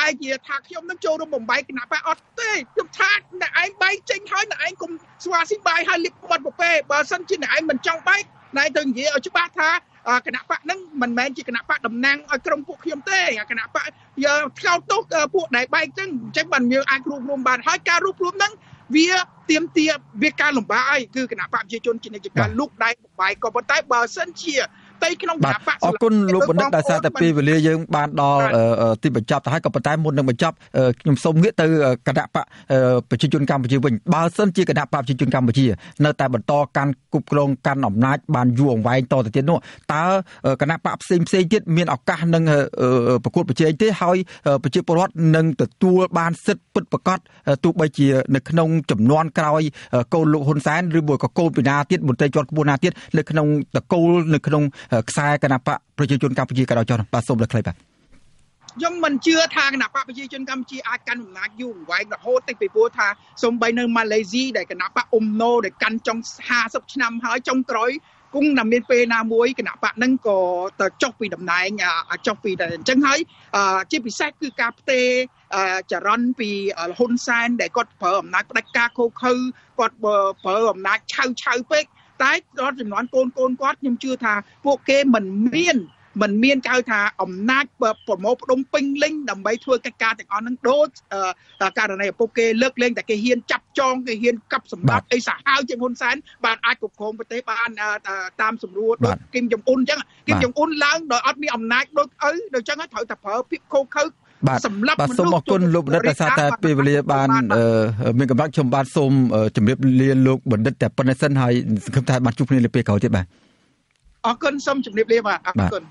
បែកជាថាខ្ញុំនឹងចូលរួមបំបែកគណៈបកអត់ទេខ្ញុំថាអ្នកឯងបែកចេញហើយអ្នកឯងកុំស្វាស៊ីបាយហើយលៀបមាត់ប្រពេបើសិនជាអ្នកឯងមិនចង់បែកណែទៅនិយាយឲ្យច្បាស់ថាគណៈបកហ្នឹងមិនមែនជាគណៈបកតំណាងឲ្យក្រុមពួកខ្ញុំទេគណៈបកយកថ្កោលទោសពួកដែលបែកចឹងអញ្ចឹងបានយើងអាចរួបរวมបានហើយការរួបរวมហ្នឹងវាទៀមទាវាការលំបាកហើយគឺគណៈបកប្រជាជនជានិច្ចការលូកដៃបំបែកក៏ប៉ុន្តែបើសិនជាតែក្នុងគណៈបកអរគុណលោកបណ្ឌិតដោយសារតែពេលវេលាយើងបានដល់ទីបញ្ចប់ទៅហើយក៏ប៉ុន្តែមុននឹងបញ្ចប់ខ្ញុំសូមងាកទៅគណៈបកប្រជាជនកម្ពុជាវិញបើសិនជាគណៈបកប្រជាជនកម្ពុជានៅតែបន្តកាន់គ្រប់គ្រងកាន់អំណាចបានយូរអង្វែងតទៅទៀតនោះតើគណៈបកផ្សេងផ្សេងទៀតមានឱកាសនឹងប្រកួតប្រជែងទេហើយប្រជាពលរដ្ឋនឹងទទួលបានសិទ្ធិពិតប្រាកដទោះបីជានៅក្នុងចំនួនក្រោយកូនលោកហ៊ុនសែនឬមួយក៏កូនពីណាទៀតមន្ត្រីជាន់ខ្ពស់ណាទៀតនៅក្នុងតកូលនៅក្នុងខ្សែគណៈបកប្រជាជនកម្ពុជាក៏ដោយចុះបាទសូមលើកខ្លីបាទខ្ញុំមិនជឿថាគណៈបកប្រជាជនកម្ពុជាអាចកាន់អំណាចយូរអង្វែងរហូតទៅពីព្រោះថាសូម្បីនៅម៉ាឡេស៊ីដែលគណៈបកអ៊ុំណូដែលកាន់ចុងห้าสิบឆ្នាំហើយចុងក្រោយគង់តែមានពេលណាមួយគណៈបកហ្នឹងក៏ទៅចុះពីតំណែងចុះពីតែអញ្ចឹងហើយជាពិសេសគឺការផ្ទេរចរន្តពីហ៊ុនសែនដែលគាត់ប្រើអំណាចផ្ដាច់ការខូខើគាត់ប្រើអំណាចឆៅឆៅពេកតែដល់ចំនួនកូនកូនគាត់ខ្ញុំជឿថាពួកគេមិនមានមិនមានគេហៅថាអំណាចប្រមូលផ្ដុំពេញលេញដើម្បីធ្វើកិច្ចការទាំងអស់ហ្នឹងដូចករណីឪពុកគេលើកលែងតែគេហ៊ានចាប់ចងគេហ៊ានកាប់សម្បត្តិអីសាហាវជាងហ៊ុនសែនបានអាចគ្រប់គ្រងប្រទេសបានតាមសម្រួលដូចគីមចុងអ៊ុនអញ្ចឹងគីមចុងអ៊ុនឡើងដោយអត់មានអំណាចដូចឪដូចអញ្ចឹងត្រូវតែប្រើភាពខូខើសម្រាប់បាទសូមអរគុណលោកបណ្ឌិតដោយសារតែពេលវេលាបានមានកម្រិតខ្ញុំបាទសូមជម្រាបលាលោកបណ្ឌិតតែប៉ុណ្្នេះសិនហើយសង្ឃឹមថាបានជួបគ្នានៅពេលក្រោយទៀតបាទអរគុណសូមជម្រាបលាបាទអរគុណ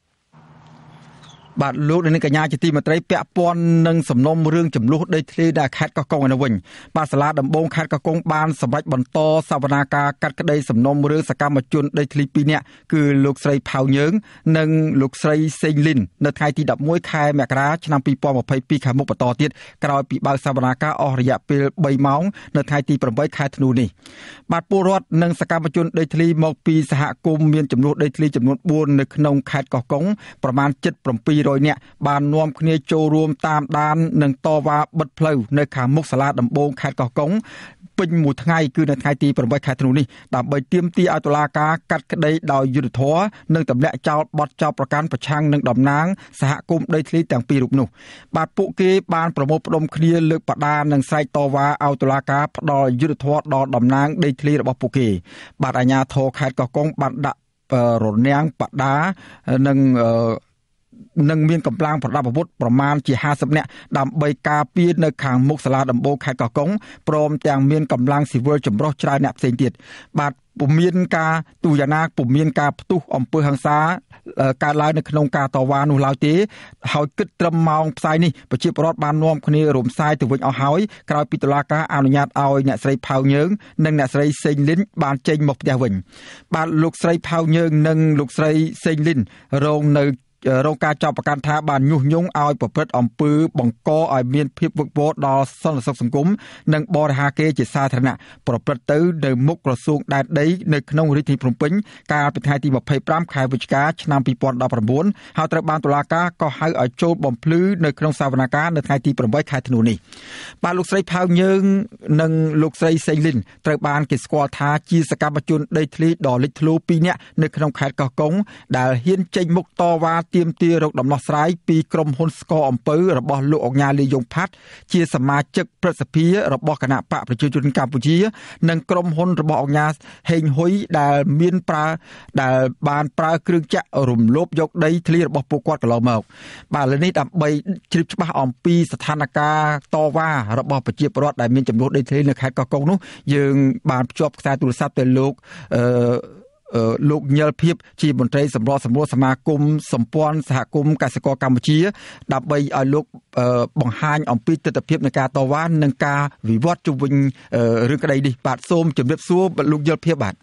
បាទលោកនាងកញ្ញាជាទីមេត្រីពាក់ព័ន្ធនឹងសំណុំរឿងចំនួនដីធ្លីដែលខេត្តកោះកុងឯនោះវិញបាទសាលាដំបងខេត្តកោះកុងបានសម្រេចបន្តសវនាការកាត់ក្តីសំណុំរឿងសកម្មជនដីធ្លីពីរនាក់គឺលោកស្រីផៅយើងនិងលោកស្រីសេងលីននៅថ្ងៃទីដប់មួយខែមករាឆ្នាំពីរពាន់ម្ភៃពីរខាងមុខបន្តទៀតក្រោយពីបើកសវនាការអស់រយៈពេលបីម៉ោងនៅថ្ងៃទីប្រាំបីខែធ្នូនេះបាទពលរដ្ឋនិងសកម្មជនដីធ្លីមកពីសហគមន៍មានចំនួនដីធ្លីចំនួនបួននៅក្នុងខេត្តកោះកុងប្រមាណជិត700នាក់បាននាំគ្នាចូលរួមតាមដាននិងតវ៉ាបិទផ្លូវនៅខាងមុខសាលាដំបងខេត្តកោះកុងពេញមួយថ្ងៃគឺនៅថ្ងៃទីប្រាំបីខែធ្នូនេះដើម្បីទាមទារឲ្យតុលាការកាត់ក្តីដោយយុត្តិធម៌និងទម្លាក់ចោលបទចោទប្រកាន់ប្រឆាំងនឹងតំណាងសហគមន៍ដីធ្លីទាំងពីររូបនោះបាទពួកគេបានប្រមូលផ្ដុំគ្នាលើកបដានិងស្រែកតវ៉ាឲ្យតុលាការផ្ដល់យុត្តិធម៌ដល់តំណាងដីធ្លីរបស់ពួកគេបាទអាជ្ញាធរខេត្តកោះកុងបានដាក់រនាំងបដានិងនឹងមានកម្លាំងប្រដាប់អាវុធប្រមាណជាห้าสิบនាក់ដើម្បីការពារនៅខាងមុខសាលាដំបូងខេត្តកោះកុងព្រមទាំងមានកម្លាំងស៊ីវិលចម្រុះច្រើនអ្នកផ្សេងទៀតបាទពុំមានការទូយ៉ាងណាពុំមានការផ្ទុះអំពើហិង្សាកើតឡើងនៅក្នុងការតវ៉ានោះឡើយទេហើយគិតត្រឹមម៉ោងផ្សាយនេះប្រជាពលរដ្ឋបាននាំគ្នារំសាយទៅវិញអស់ហើយក្រោយពីតុលាការអនុញ្ញាតឲ្យអ្នកស្រីផៅយើងនិងអ្នកស្រីសេងលីនបានចេញមកផ្ទះវិញបាទលោកស្រីផៅយើងនិងលោកស្រីសេងលីនរងនៅរងការចាប់ប្រកាន់ថាបានញុះញង់ឲ្យប្រព្រឹត្តអំពើបង្កឲ្យមានភាពវឹកវរដល់សន្តិសុខសង្គមនិងបរិហាកេរជាសាធារណៈប្រព្រឹត្តទៅនៅមុខក្រសួងដែនដីនៅក្នុងរាជធានីភ្នំពេញកាលពីថ្ងៃទីម្ភៃប្រាំខែវិច្ឆិកាឆ្នាំពីរពាន់ដប់ប្រាំបួនហើយត្រូវបានតុលាការកោះហៅឲ្យចូលបំភ្លឺនៅក្នុងសវនកម្មនៅថ្ងៃទីប្រាំបីខែធ្នូនេះបាទលោកស្រីផៅយើងនិងលោកស្រីសេងលីនត្រូវបានគេស្គាល់ថាជាសកម្មជនដីធ្លីដ៏លេចធ្លោពីរនាក់នៅក្នុងខេត្តកោះកុងដែលហ៊ានចេញមុខតវ៉ាទាមទាររកដំណោះស្រាយពីក្រុមហ៊ុនស្កអំពើរបស់លោកអង្ញាលីយ៉ុងផាត់ជាសមាជិកព្រឹទ្ធសភារបស់គណៈបកប្រជាជនកម្ពុជានិងក្រុមហ៊ុនរបស់អង្ញាហេងហ៊ុយដែលមានប្រើដែលបានប្រើគ្រឿងចាក់រំលោភយកដីធ្លីរបស់ពួកគាត់កន្លងមកបាទលើនេះដើម្បីជ្រាបច្បាស់អំពីស្ថានភាពតវ៉ារបស់ប្រជាពលរដ្ឋដែលមានចំនួនដីធ្លីនៅខេត្តកោះកុងនោះយើងបានភ្ជាប់ខ្សែទូរស័ព្ទទៅលោកអឺលោកញិលភិបជាមន្ត្រីសម្របសម្រួលសមាគមសម្ព័ន្ធសហគមន៍កសិករកម្ពុជាដើម្បីឲ្យលោកបង្ហាញអំពីទស្សនវិជ្ជានៃការតវ៉ានិងការវិវត្តជុំវិញរឿងក្តីនេះបាទសូមជម្រាបសួរលោកញិលភិបបាទ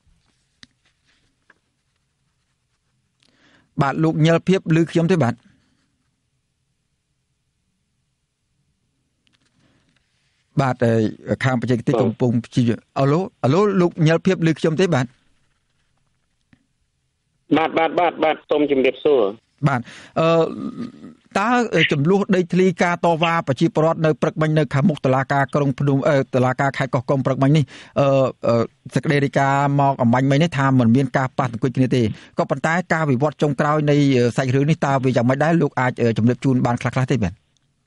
បាទលោកញិលភិបឮខ្ញុំទេបាទបាទខាងបច្ចេកទេសកំពុងអឡូអឡូលោកញិលភិបឮខ្ញុំទេបាទបាទបាទបាទបាទសូមជម្រាបសួរបាទអឺតើចំនួនដីធ្លីការតវ៉ាប្រជាពលរដ្ឋនៅព្រឹកមិញនៅខាងមុខតុលាការក្រុងភ្នំតុលាការខេត្តកោះកុងព្រឹកមិញនេះអឺសេចក្តីរាយការណ៍មកអំបញ្ញមិញនេះថាមិនមានការប៉ះទង្គិចគ្នាទេក៏ប៉ុន្តែការវិវត្តចុងក្រោយនៃសាច់រឿងនេះតើវាយ៉ាងម៉េចដែរលោកអាចជំរាបជូនបានខ្លះៗទេបាទ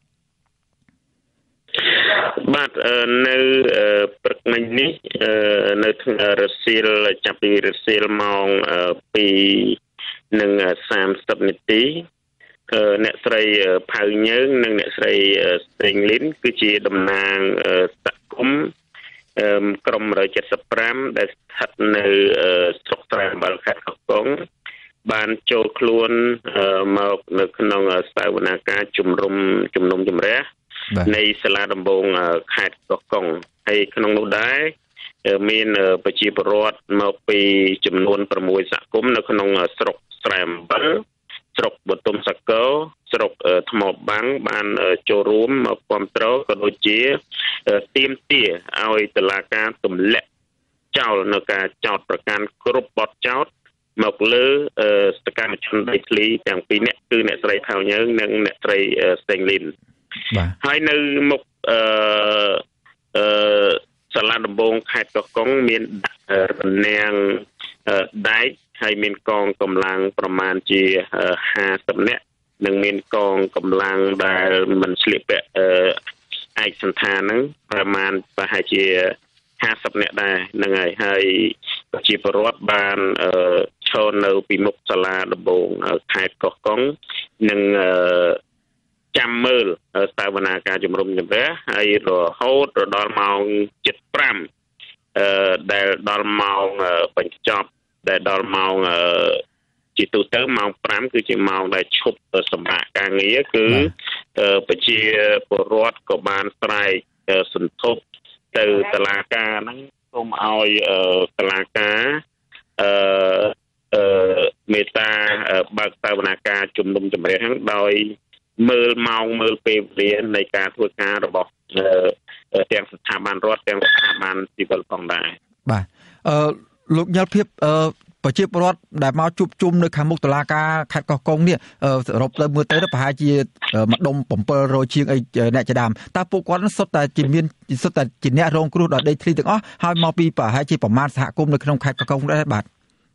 បាទនៅព្រឹកមិញនេះនៅរសៀលចាប់ពីរសៀលម៉ោងពីរនិងសាមសិបនាទីអ្នកស្រីផៅញើងនិងអ្នកស្រីស្រីលីនគឺជាតំណាងសហគមន៍ក្រុមមួយ七ប្រាំដែលស្ថិតនៅស្រុកត្រែអំបិលខេត្តកោះកុងបានចូលខ្លួនមកនៅក្នុងស្ថាបនាការជំរុំជំនុំជម្រះនៃសាលាដំបងខេត្តកោះកុងហើយក្នុងនោះដែរមានប្រជាពលរដ្ឋមកពីចំនួនប្រាំមួយសហគមន៍នៅក្នុងស្រុកស្រែអំបិលស្រុកបទុមសកលស្រុកថ្មបាំងបានចូលរួមមកគាំទ្រក៏ដូចជាទាមទារឲ្យតុលាការទម្លាក់ចោលនៅការចោទប្រកាន់គ្រប់បទចោទមកលើសកម្មជនដីធ្លីទាំងពីរនាក់គឺអ្នកស្រីផៅញើងនិងអ្នកស្រីស្តេងលីនហើយនៅមុខអឺអឺសាលាដំបងខេត្តកោះកុងមានរនាំងដែកហើយមានកងកម្លាំងប្រមាណជាห้าสิบនាក់និងមានកងកម្លាំងដែលមិនស្លៀកពាក់ឯកសណ្ឋានហ្នឹងប្រមាណប្រហែលជាห้าสิบនាក់ដែរហ្នឹងហើយហើយប្រជាពលរដ្ឋបានឈរនៅពីមុខសាលាដំបងខេត្តកោះកុងនិងចាំមើលស្ថាបនាការជំរុំជម្រះហើយរហូតដល់ម៉ោងជិតប្រាំអឺដែលដល់ម៉ោងបញ្ចប់ដែលដល់ម៉ោងជាទូទៅម៉ោងប្រាំគឺជាម៉ោងដែលឈប់សម្រាប់ការងារគឺប្រជាពលរដ្ឋក៏បានស្រែកសន្ធប់ទៅតុលាការហ្នឹងសូមឲ្យតុលាការអឺអឺមេត្តាបើកស្ថាបនាការជំនុំជម្រះហ្នឹងដោយមើលម៉ោងមើលពេលវេលានៃការធ្វើការរបស់ទាំងស្ថាប័នរដ្ឋទាំងស្ថាប័នស៊ីវិលផងដែរបាទអឺលោកញ៉ាល់ភាពអឺប្រជាពលរដ្ឋដែលមកជួបជុំនៅខាងមុខតុលាការខេត្តកោះកុងនេះសរុបទៅមើលទៅប្រហែលជាមួយដុំbảyរយជាងអីអ្នកជាដើមតើពួកគាត់សុទ្ធតែជាមានសុទ្ធតែជាអ្នករងគ្រោះដល់ដីធ្លីទាំងអស់ហើយមកពីប្រហែលជាប្រមាណសហគមន៍នៅក្នុងខេត្តកោះកុងដែរបាទ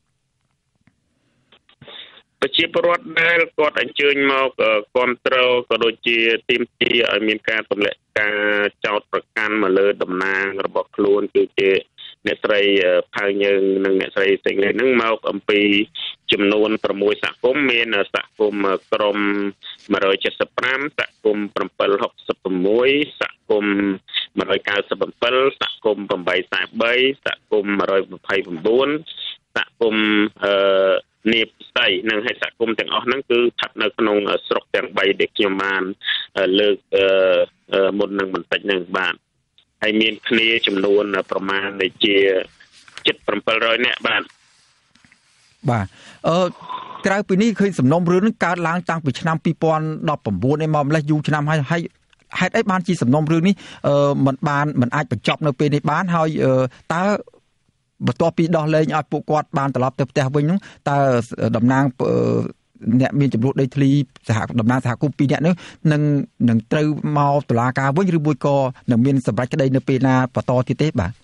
ប្រជាពលរដ្ឋដែលគាត់អញ្ជើញមកគាំទ្រក៏ដូចជាទាមទារឲ្យមានការទម្លាក់ការចោទប្រកាន់មកលើតំណាងរបស់ខ្លួនគឺជាអ្នកស្រីផៅញើងនិងអ្នកស្រីសេងលេនឹងមកអំពីចំនួនប្រាំមួយសហគមន៍មានសហគមន៍ក្រុមមួយ七ប្រាំសហគមន៍bảyហកsáuសហគមន៍មួយเก้าสิบเจ็ดសហគមន៍8សែនបីសហគមន៍មួយยี่สิบเก้าសហគមន៍អឺនីបស្ដីនិងហើយសហគមន៍ទាំងអស់ហ្នឹងគឺស្ថិតនៅក្នុងស្រុកទាំងបីដែលខ្ញុំបានលើកមុននឹងបន្តិចហ្នឹងបាទហើយមានគ្នាចំនួនប្រមាណជាជិតbảyរយនាក់បាទបាទអឺក្រៅពីនេះឃើញសំណុំរឿងនឹងកើតឡើងតាំងពីឆ្នាំពីរពាន់ដប់ប្រាំបួនឯមកម្លេះយូរឆ្នាំហើយហើយហេតុអីបានជាសំណុំរឿងនេះអឺมันបានมันអាចបញ្ចប់នៅពេលនេះបានហើយតើបន្ទាប់ពីដោះលែងឲ្យពួកគាត់បានត្រឡប់ទៅផ្ទះវិញនោះតើតំណាងអ្នកមានចំនួនដីធ្លីសហតំណាងសហគមន៍ពីរនាក់នេះនឹងនឹងត្រូវមកតុលាការវិញឬមួយក៏នឹងមានសម្រេចក្តីនៅពេលណាបន្តទៀតទេបាទ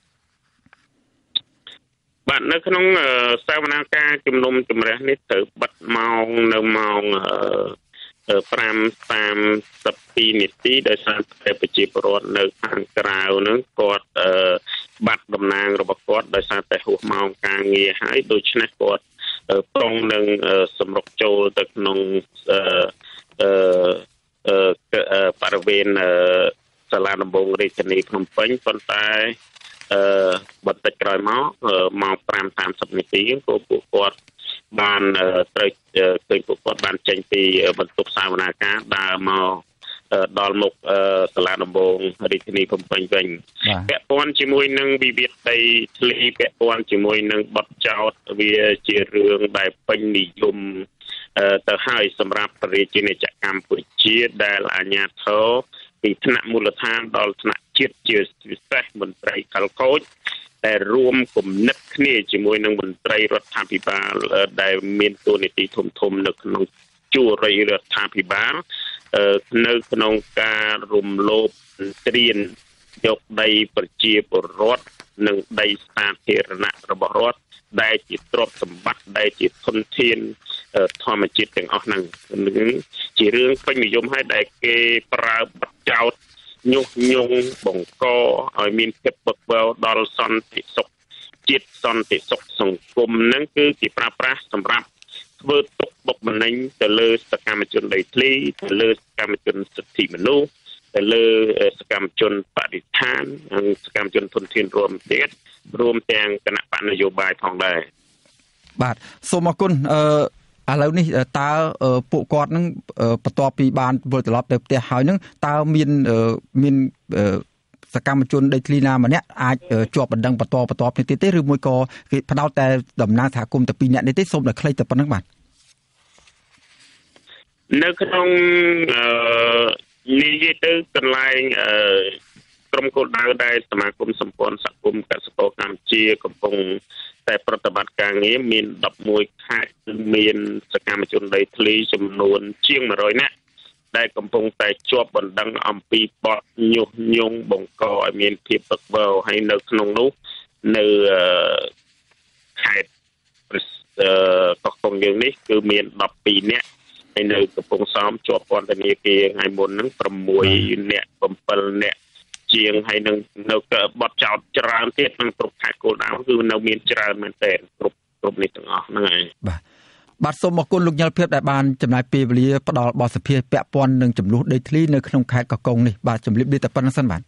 បាទនៅក្នុងស្ថាបនាការជំនុំជម្រះនេះត្រូវបិទម៉ោងនៅម៉ោងប្រាំសាមសិបពីរនាទីដោយសារតែប្រជាពលរដ្ឋនៅខាងក្រៅហ្នឹងគាត់បាត់តំណាងរបស់គាត់ដោយសារតែហួសម៉ោងការងារហើយដូច្នេះគាត់ប្រុងនឹងសម្រុកចូលទៅក្នុងអឺអឺបរិវេណសាលាដំបងរាជធានីភ្នំពេញប៉ុន្តែអឺបន្តិចក្រោយមកម៉ោងប្រាំសាមសិបនាទីក៏ពួកគាត់បានត្រូវឃើញពួកគាត់បានចេញពីបន្ទប់សាវនាការដើរមកដល់មុខសាលាដំបងរាជធានីភ្នំពេញវិញពាក់ព័ន្ធជាមួយនឹងវិវាទដីធ្លីពាក់ព័ន្ធជាមួយនឹងបទចោទវាជារឿងដែលពេញនិយមទៅហើយសម្រាប់ប្រជាជនកម្ពុជាដែលអាជ្ញាធរពីថ្នាក់មូលដ្ឋានដល់ថ្នាក់ជាតិជាពិសេសមន្ត្រីខលខូចតែរួមគំនិតគ្នាជាមួយនឹងមន្ត្រីរដ្ឋាភិបាលដែលមានតួនាទីធំធំនៅក្នុងជួររដ្ឋាភិបាលនៅក្នុងការរំលោភត្រៀនយកដីប្រជាពលរដ្ឋនិងដីសាធារណៈរបស់រដ្ឋដែលជាទ្រព្យសម្បត្តិដែលជាធនធានធម្មជាតិទាំងអស់ហ្នឹងនឹងជារឿងពេញនិយមហើយដែលគេប្រើបទចោទញុះញង់បង្កឲ្យមានភាពបឹកបោដល់សន្តិសុខជាតិសន្តិសុខសង្គមហ្នឹងគឺគេប្រើប្រាស់សម្រាប់ធ្វើទុកបុកម្នេញទៅលើសកម្មជនដីធ្លីទៅលើសកម្មជនសិទ្ធិមនុស្សទៅលើសកម្មជនបរិស្ថាននិងសកម្មជនធនធានរួមទៀតរួមទាំងគណៈបកនយោបាយផងដែរបាទសូមអរគុណអឺឥឡូវនេះតើពួកគាត់នឹងបន្ទាប់ពីបានវិលត្រឡប់ទៅផ្ទះហើយនឹងតើមានមានសកម្មជនដីធ្លីណាម្នាក់អាចជាប់បណ្ដឹងបន្តបន្តនេះទៀតទេឬមួយក៏គេផ្ដោតតែតំណាងសហគមន៍តែពីរនាក់នេះទេសូមតែខ្លីតែប៉ុណ្្នឹងបាទនៅក្នុងអឺនិយាយទៅកន្លែងអឺក្រុមគោលដៅដែលសមាគមសម្ព័ន្ធសហគមន៍កសិករកម្ពុជាកំពុងតែប្រតិបត្តិការងារមានដប់មួយខេត្តគឺមានសកម្មជនដីធ្លីចំនួនជាងមួយរយនាក់ដែលកំពុងតែជាប់បណ្ដឹងអំពីបទញុះញង់បង្កឲ្យមានភាពបឹកបោហើយនៅក្នុងនោះនៅខេត្តកោះកុងយើងនេះគឺមានដប់ពីរនាក់ហើយនៅកំពង់សោមជាប់ពន្ធនាគារថ្ងៃមុនហ្នឹងប្រាំមួយនាក់bảyនាក់ជាងហើយនឹងនៅបទចោតច្រើនទៀតក្នុងគ្រប់ខេត្តគោលដៅគឺនៅមានច្រើនមែនទែនគ្រប់គ្រប់នេះទាំងអស់ហ្នឹងហើយបាទបាទសូមអរគុណលោកញ៉ាល់ភៀបដែលបានចំណាយពេលវេលាផ្ដល់បទសភាពាក់ព័ន្ធនឹងចំនួនដីធ្លីនៅក្នុងខេត្តកោះកុងនេះបាទជំរាបលាតែប៉ុណ្្នឹងសិនបាទ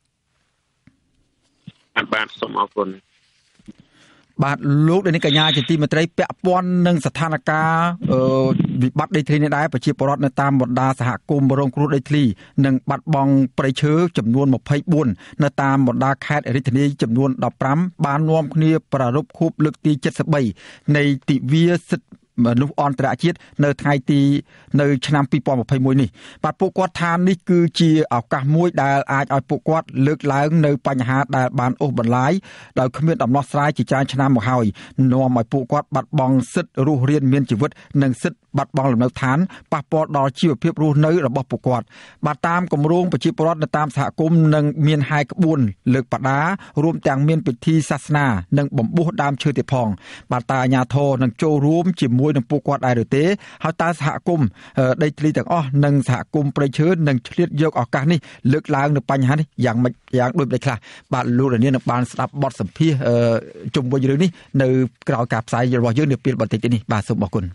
បាទសូមអរគុណបាទលោកនាងកញ្ញាជាទីមេត្រីពាក់ព័ន្ធនឹងស្ថានភាពវិបត្តិដីធ្លីនេះដែរប្រជាពលរដ្ឋនៅតាមបណ្ដាសហគមន៍រងគ្រោះដីធ្លីនិងបាត់បង់ព្រៃឈើចំនួនម្ភៃបួននៅតាមបណ្ដាខេត្តរាជធានីចំនួនដប់ប្រាំបាននាំគ្នាប្រារព្ធខួបលើកទីเจ็ดสิบ三នៃទិវាសិទ្ធិមនុស្សអន្តរជាតិនៅថ្ងៃទីនៅឆ្នាំពីរពាន់ម្ភៃមួយនេះបាទពួកគាត់ថានេះគឺជាឱកាសមួយដែលអាចឲ្យពួកគាត់លើកឡើងនៅបញ្ហាដែលបានអូសបន្លាយដោយគ្មានដំណោះស្រាយជាច្រើនឆ្នាំមកហើយនាំឲ្យពួកគាត់បាត់បង់សិទ្ធិរស់រានមានជីវិតនិងសិទ្ធិបាត់បង់លំនៅឋានប៉ះពាល់ដល់ជីវភាពរស់នៅរបស់ពួកគាត់បាទតាមគម្រោងប្រជាពលរដ្ឋនៅតាមសហគមន៍នឹងមានហែក្បួនលើកបដារួមទាំងមានពិធីសាសនានិងបំពុះដើមឈើទៀតផងបាទតើអាជ្ញាធរនឹងចូលរួមជាមួយនឹងពួកគាត់ដែរឬទេហើយតើសហគមន៍ដីធ្លីទាំងអស់និងសហគមន៍ព្រៃឈើនឹងឆ្លៀតយកឱកាសនេះលើកឡើងនៅបញ្ហានេះយ៉ាងម៉េចយ៉ាងដូចម្តេចខ្លះបាទលោករានីនឹងបានស្ដាប់បទសម្ភាសន៍ជុំវិញរឿងនេះនៅក្រៅការផ្សាយរបស់យើងនៅពេលបន្តិចនេះបាទសូមអរគុណ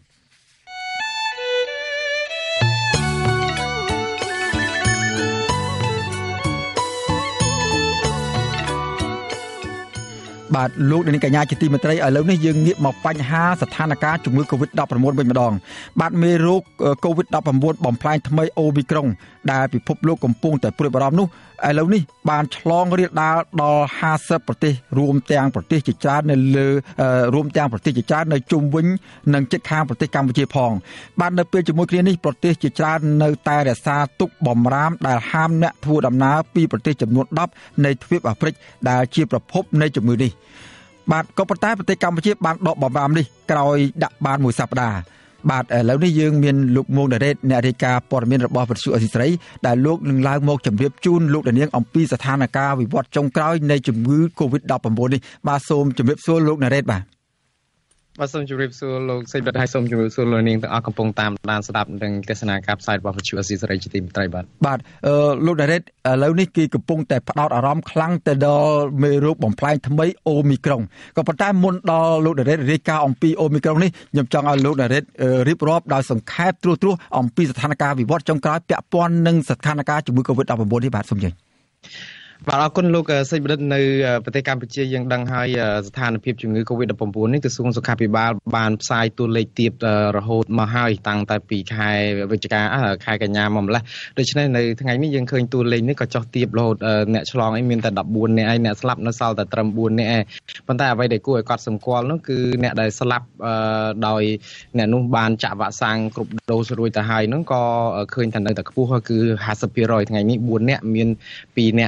បាទលោកនាងកញ្ញាជាទីមេត្រីឥឡូវនេះយើងងាកមកបញ្ហាស្ថានភាពជំងឺ កូវីដ ដប់ប្រាំ9 វិញម្ដងបាទមេរោគ កូវីដ ដប់ប្រាំ9 បំផ្លាញថ្មីអូមីក្រុងដែលពិភពលោកកំពុងតែព្រួយបារម្ភនោះឥឡូវនេះបានឆ្លងរាលដាលដល់ห้าสิบប្រទេសរួមទាំងប្រទេសជាច្រើននៅលើរួមទាំងប្រទេសជាច្រើននៅជុំវិញនិងជិតខាងប្រទេសកម្ពុជាផងបាទនៅពេលជាមួយគ្នានេះប្រទេសជាច្រើននៅតែរក្សាទុកបំរាមដែលហាមអ្នកធ្វើដំណើរពីប្រទេសចំនួនដប់នៃទ្វីបអាហ្វ្រិកដែលជាប្រភពនៃជំងឺនេះបាទក៏ប៉ុន្តែប្រទេសកម្ពុជាបានដកបំរាមនេះក្រោយដាក់បានមួយសប្តាហ៍បាទឥឡូវនេះយើងមានលោកមួងដារ៉េតអ្នករាយការណ៍ព័ត៌មានរបស់វិទ្យុអេស៊ីស្រីដែលលោកនឹងឡើងមកជម្រាបជូនលោកដានៀងអំពីស្ថានភាពវិវត្តចុងក្រោយនៃជំងឺ កូវីដ ដប់ប្រាំ9 នេះបាទសូមជម្រាបសួរលោកដារ៉េតបាទបាទសូមជម្រាបសួរលោកសេចក្ដីហើយសូមជម្រាបសួរលោកនាងទាំងអស់កំពុងតាមដានស្ដាប់និងទស្សនាការផ្សាយរបស់វិទ្យុអេស៊ីស្រីជាទីមេត្រីបាទបាទអឺលោកដារ៉េតឥឡូវនេះគេកំពុងតែផ្ដោតអារម្មណ៍ខ្លាំងទៅដល់មេរោគបំផ្លាញថ្មីអូមីក្រុងក៏ប៉ុន្តែមុនដល់លោកដារ៉េតរាយការណ៍អំពីអូមីក្រុងនេះខ្ញុំចង់ឲ្យលោកដារ៉េតរៀបរាប់ដោយសង្ខេបត្រួសត្រាសអំពីស្ថានភាពវិវត្តចុងក្រោយពាក់ព័ន្ធនឹងស្ថានភាពជំងឺ កូវីដ ដប់ប្រាំ9 នេះបាទសូមជឿបាទអរគុណលោកសេចក្ដីនៅប្រទេសកម្ពុជាយើងដឹងហើយស្ថានភាពជំងឺ កូវីដ ដប់ប្រាំ9 នេះក្រសួងសុខាភិបាលបានផ្សាយតួលេខទាបរហូតមកហើយតាំងតែពីខែវិច្ឆិកាខែកញ្ញាមកម្លេះដូច្នេះនៅថ្ងៃនេះយើងឃើញតួលេខនេះក៏ចុះទាបរហូតអ្នកឆ្លងអីមានតែដប់បួននាក់ឯងអ្នកស្លាប់នៅសល់តែត្រឹមបួននាក់ឯងប៉ុន្តែអ្វីដែលគួរឲ្យកត់សម្គាល់នោះគឺអ្នកដែលស្លាប់ដោយអ្នកនោះបានចាក់វ៉ាក់សាំងគ្រប់ដូសរួចទៅហើយនោះក៏ឃើញថានៅតែខ្ពស់គឺห้าสิบភាគរយថ្ងៃនេះបួននាក់មានពីរនាក់ដែលចាក់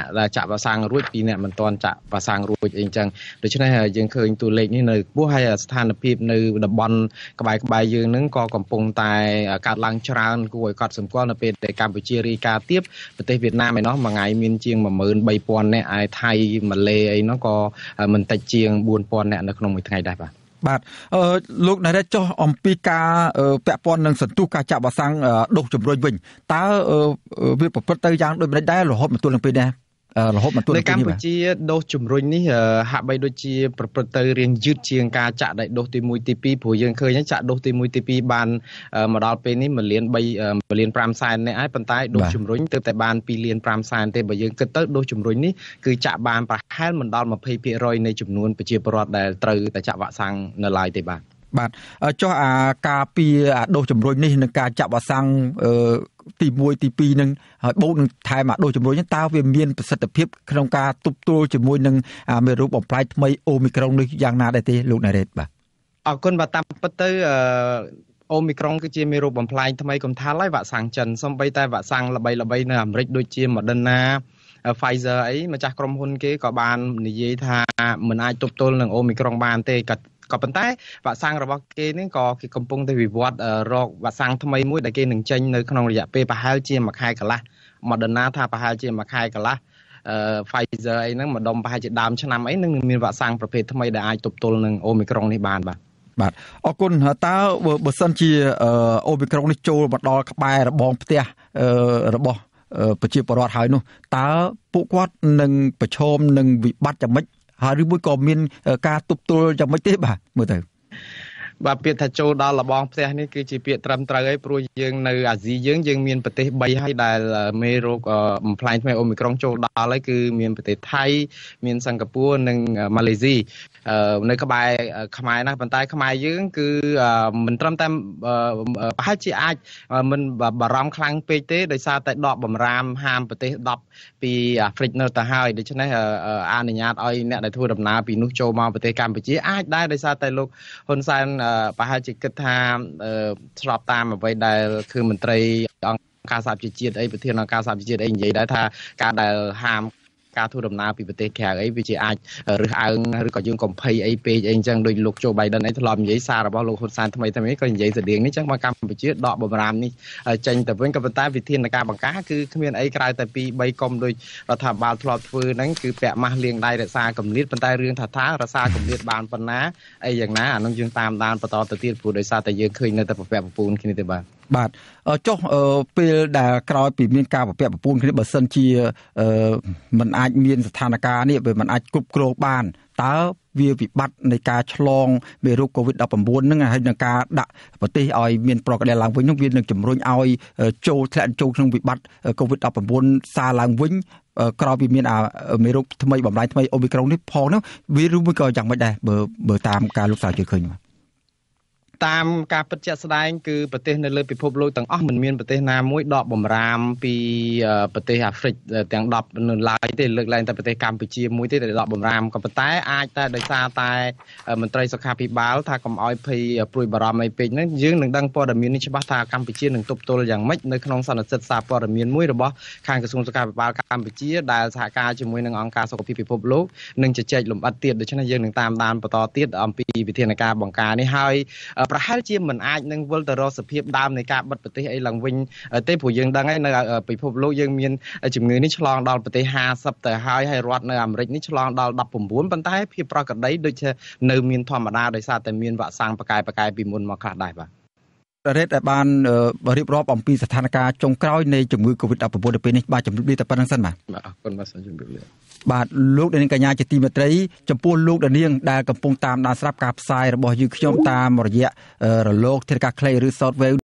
ក់វ៉ាក់សាំងរួចពីរអ្នកមិនទាន់ចាក់វ៉ាក់សាំងរួចអីចឹងដូច្នេះយើងឃើញតួលេខនេះនៅខ្ពស់ហើយស្ថានភាពនៅតំបន់ក្បែរក្បែរយើងហ្នឹងក៏កំពុងតែកើតឡើងច្រើនគួរឲ្យកត់សម្គាល់នៅពេលដែលកម្ពុជារាយការណ៍ទៀតប្រទេសវៀតណាមឯណោះមួយថ្ងៃមានជាងone thousand three thousandនាក់ឯថៃម៉ាឡេអីនោះក៏មិនតិចជាងfour thousandនាក់នៅក្នុងមួយថ្ងៃដែរបាទបាទអឺលោកណែចុះអំពីការពាក់ព័ន្ធនឹងសន្ទុះការចាក់វ៉ាក់សាំងដូសជំរុញវិញតើវាប្រព្រឹត្តទៅយ៉ាងដូចម្តេចដែររហូតមកទល់នឹងពេលនេះរហូតមកទល់នឹងពេលនេះនៅកម្ពុជាដូសជំរុញនេះហាក់បីដូចជាប្រព្រឹត្តទៅរៀងយឺតជាងការចាក់ដោយដូសទីoneទីtwoព្រោះយើងឃើញចាក់ដូសទីoneទីtwoបានមកដល់ពេលនេះoneលានthree oneលានfiveសែននាក់ហើយប៉ុន្តែដូសជំរុញទើបតែបានtwoលានfiveសែនទេបើយើងគិតទៅដូសជំរុញនេះគឺចាក់បានប្រហែលមិនដល់twenty percentនៃចំនួនប្រជាពលរដ្ឋដែលត្រូវតែចាក់វ៉ាក់សាំងនៅឡើយទេបាទបាទចុះអាការពីអាដូសជំរុញនេះនឹងការចាក់វ៉ាក់សាំងទីoneទីtwoនឹងហើយបូកនឹងថែមអាដូសជំរុញនេះតើវាមានប្រសិទ្ធភាពក្នុងការទប់ទល់ជាមួយនឹងមេរោគបំផ្លាញថ្មីអូមីក្រុងនេះយ៉ាងណាដែរទេលោកណារ៉េតបាទអរគុណបាទតាមពិតទៅអូមីក្រុងគឺជាមេរោគបំផ្លាញថ្មីកំថាល់ហើយវ៉ាក់សាំងចិនសូម្បីតែវ៉ាក់សាំងល្បីៗនៅអាមេរិកដូចជា Moderna Pfizer អីម្ចាស់ក្រុមហ៊ុនគេក៏បាននិយាយថាមិនអាចទប់ទល់នឹងអូមីក្រុងបានទេក៏ក៏ប៉ុន្តែវ៉ាក់សាំងរបស់គេនេះក៏គេកំពុងតែវិវត្តរកវ៉ាក់សាំងថ្មីមួយដែលគេនឹងចេញនៅក្នុងរយៈពេលប្រហែលជាមួយខែកន្លះ Moderna ថាប្រហែលជាមួយខែកន្លះ Pfizer អីហ្នឹងម្ដុំប្រហែលជាដើមឆ្នាំអីនឹងមានវ៉ាក់សាំងប្រភេទថ្មីដែលអាចទប់ទល់នឹងអូមីក្រុងនេះបានបាទបាទអរគុណតើបើសិនជាអូមីក្រុងនេះចូលមកដល់ក្បែររបងផ្ទះរបស់ប្រជាពលរដ្ឋហើយនោះតើពួកគាត់នឹងប្រឈមនឹងវិបត្តិយ៉ាងម៉េចហើយឬមួយក៏មានការទប់ទល់យ៉ាងម៉េចទេបាទមើលទៅបាទពាក្យថាចូលដល់របងផ្ទះនេះគឺជាពាក្យត្រឹមត្រូវហើយព្រោះយើងនៅអាស៊ីយើងយើងមានប្រទេសthreeហើយដែលមេរោគបំផ្លាញថ្មីអូមីក្រុងចូលដល់ហើយគឺមានប្រទេសថៃមានសិង្ហបុរីនិងម៉ាឡេស៊ីនៅក្បែរខ្មែរណាប៉ុន្តែខ្មែរយើងគឺមិនត្រឹមតែប្រហែលជាអាចមិនបារម្ភខ្លាំងពេកទេដោយសារតែដកបំរាមហាមប្រទេសtenពីអាហ្វ្រិកនៅទៅហើយដូច្នេះអនុញ្ញាតឲ្យអ្នកដែលធ្វើដំណើរពីនោះចូលមកប្រទេសកម្ពុជាអាចដែរដោយសារតែលោកហ៊ុនសែនប្រហែលជាគិតថាស្របតាមអ្វីដែលគឺមន្ត្រីអង្គការសហប្រជាជាតិអីប្រធានអង្គការសហប្រជាជាតិអីនិយាយដែរថាការដែលហាមការធ្វើដំណើរពីប្រទេសក្រៅអីវាជាអាចរើសអើងឬក៏យើងកំភៃអីពេកអីអញ្ចឹងដូចលោកโจ Biden អីធ្លាប់និយាយសាររបស់លោកហ៊ុនសែនថ្មីថ្មីក៏និយាយស្តៀងនេះអញ្ចឹងមកកម្ពុជាដកបំរាមនេះចេញទៅវិញក៏ប៉ុន្តែវិធានការបង្ការគឺគ្មានអីក្រៅតែtwo threeកុំដូចរដ្ឋាភិបាលធ្លាប់ធ្វើហ្នឹងគឺពាក់ម៉ាស់លាងដៃរក្សាគម្លាតប៉ុន្តែរឿងថាថារក្សាគម្លាតបានប៉ុណ្ណាអីយ៉ាងណាអានោះយើងតាមដានបន្តទៅទៀតព្រោះដោយសារតែយើងឃើញនៅតែប្រពាក់ប្រពូនគ្នាទេបាទបាទចុះពេលដែលក្រោយពីមានការប្រពាក់ប្រពូនគ្នាបើសិនជាมันអាចមានស្ថានភាពនេះវាมันអាចគ្រប់គ្រងបានតើវាវិបត្តិនៃការឆ្លងមេរោគ COVID nineteen ហ្នឹងហើយនឹងការដាក់ប្រទេសឲ្យមានប្រកបឡើងវិញនោះវានឹងជំរុញឲ្យចូលធ្លាក់ចូលក្នុងវិបត្តិ COVID nineteen សារឡើងវិញក្រោយពីមានមេរោគថ្មីបំផ្លាញថ្មីអូមីក្រុងនេះផងនោះវាឬមួយក៏យ៉ាងម៉េចដែរបើបើតាមការលោកសាជឿឃើញតាមការពិតជាក់ស្ដែងគឺប្រទេសនៅលើពិភពលោកទាំងអស់មិនមានប្រទេសណាមួយដកបំរាមពីប្រទេសអាហ្វ្រិកទាំងtenនៅឡើយទេលើកឡើងតែប្រទេសកម្ពុជាមួយទេដែលដកបំរាមក៏ប៉ុន្តែអាចតែដោយសារតែមន្ត្រីសុខាភិបាលថាកុំឲ្យភ័យព្រួយបារម្ភអីពេកហ្នឹងយើងនឹងដឹងព័ត៌មាននេះច្បាស់ថាកម្ពុជានឹងទប់ទល់យ៉ាងម៉េចនៅក្នុងសន្និសីទសារព័ត៌មានមួយរបស់ខាងក្រសួងសុខាភិបាលកម្ពុជាដែលសហការជាមួយនឹងអង្គការសុខភាពពិភពលោកនឹងជជែកលម្អិតទៀតដូច្នេះយើងនឹងតាមដានបន្តទៀតអំពីវិធានការបង្ការនេះហើយប្រហែលជាមិនអាចនឹងវិលទៅរកសភាពដើមនៃការបិទប្រទេសអីឡើងវិញទេព្រោះយើងដឹងហើយនៅពិភពលោកយើងមានជំងឺនេះឆ្លងដល់ប្រទេសfiftyទៅហើយហើយរដ្ឋនៅអាមេរិកនេះឆ្លងដល់nineteenប៉ុន្តែភាពប្រក្រតីដូចជានៅមានធម្មតាដោយសារតែមានវ៉ាក់សាំងប្រកែប្រកែពីមុនមកខ្លះដែរបាទរ៉េតដែលបានរៀបរាប់អំពីស្ថានភាពចុងក្រោយនៃជំងឺ COVID nineteen នៅពេលនេះបាទជំរាបលាតែប៉ុណ្្នឹងសិនបាទអរគុណបាទសូមជម្រាបលាបាទលោកនាងកញ្ញាជាទីមេត្រីចំពោះលោកនាងដែលកំពុងតាមដានស្រាប់ការផ្សាយរបស់យើងខ្ញុំតាមរយៈរលកធាតុអាកាសខ្លីឬ Shortwave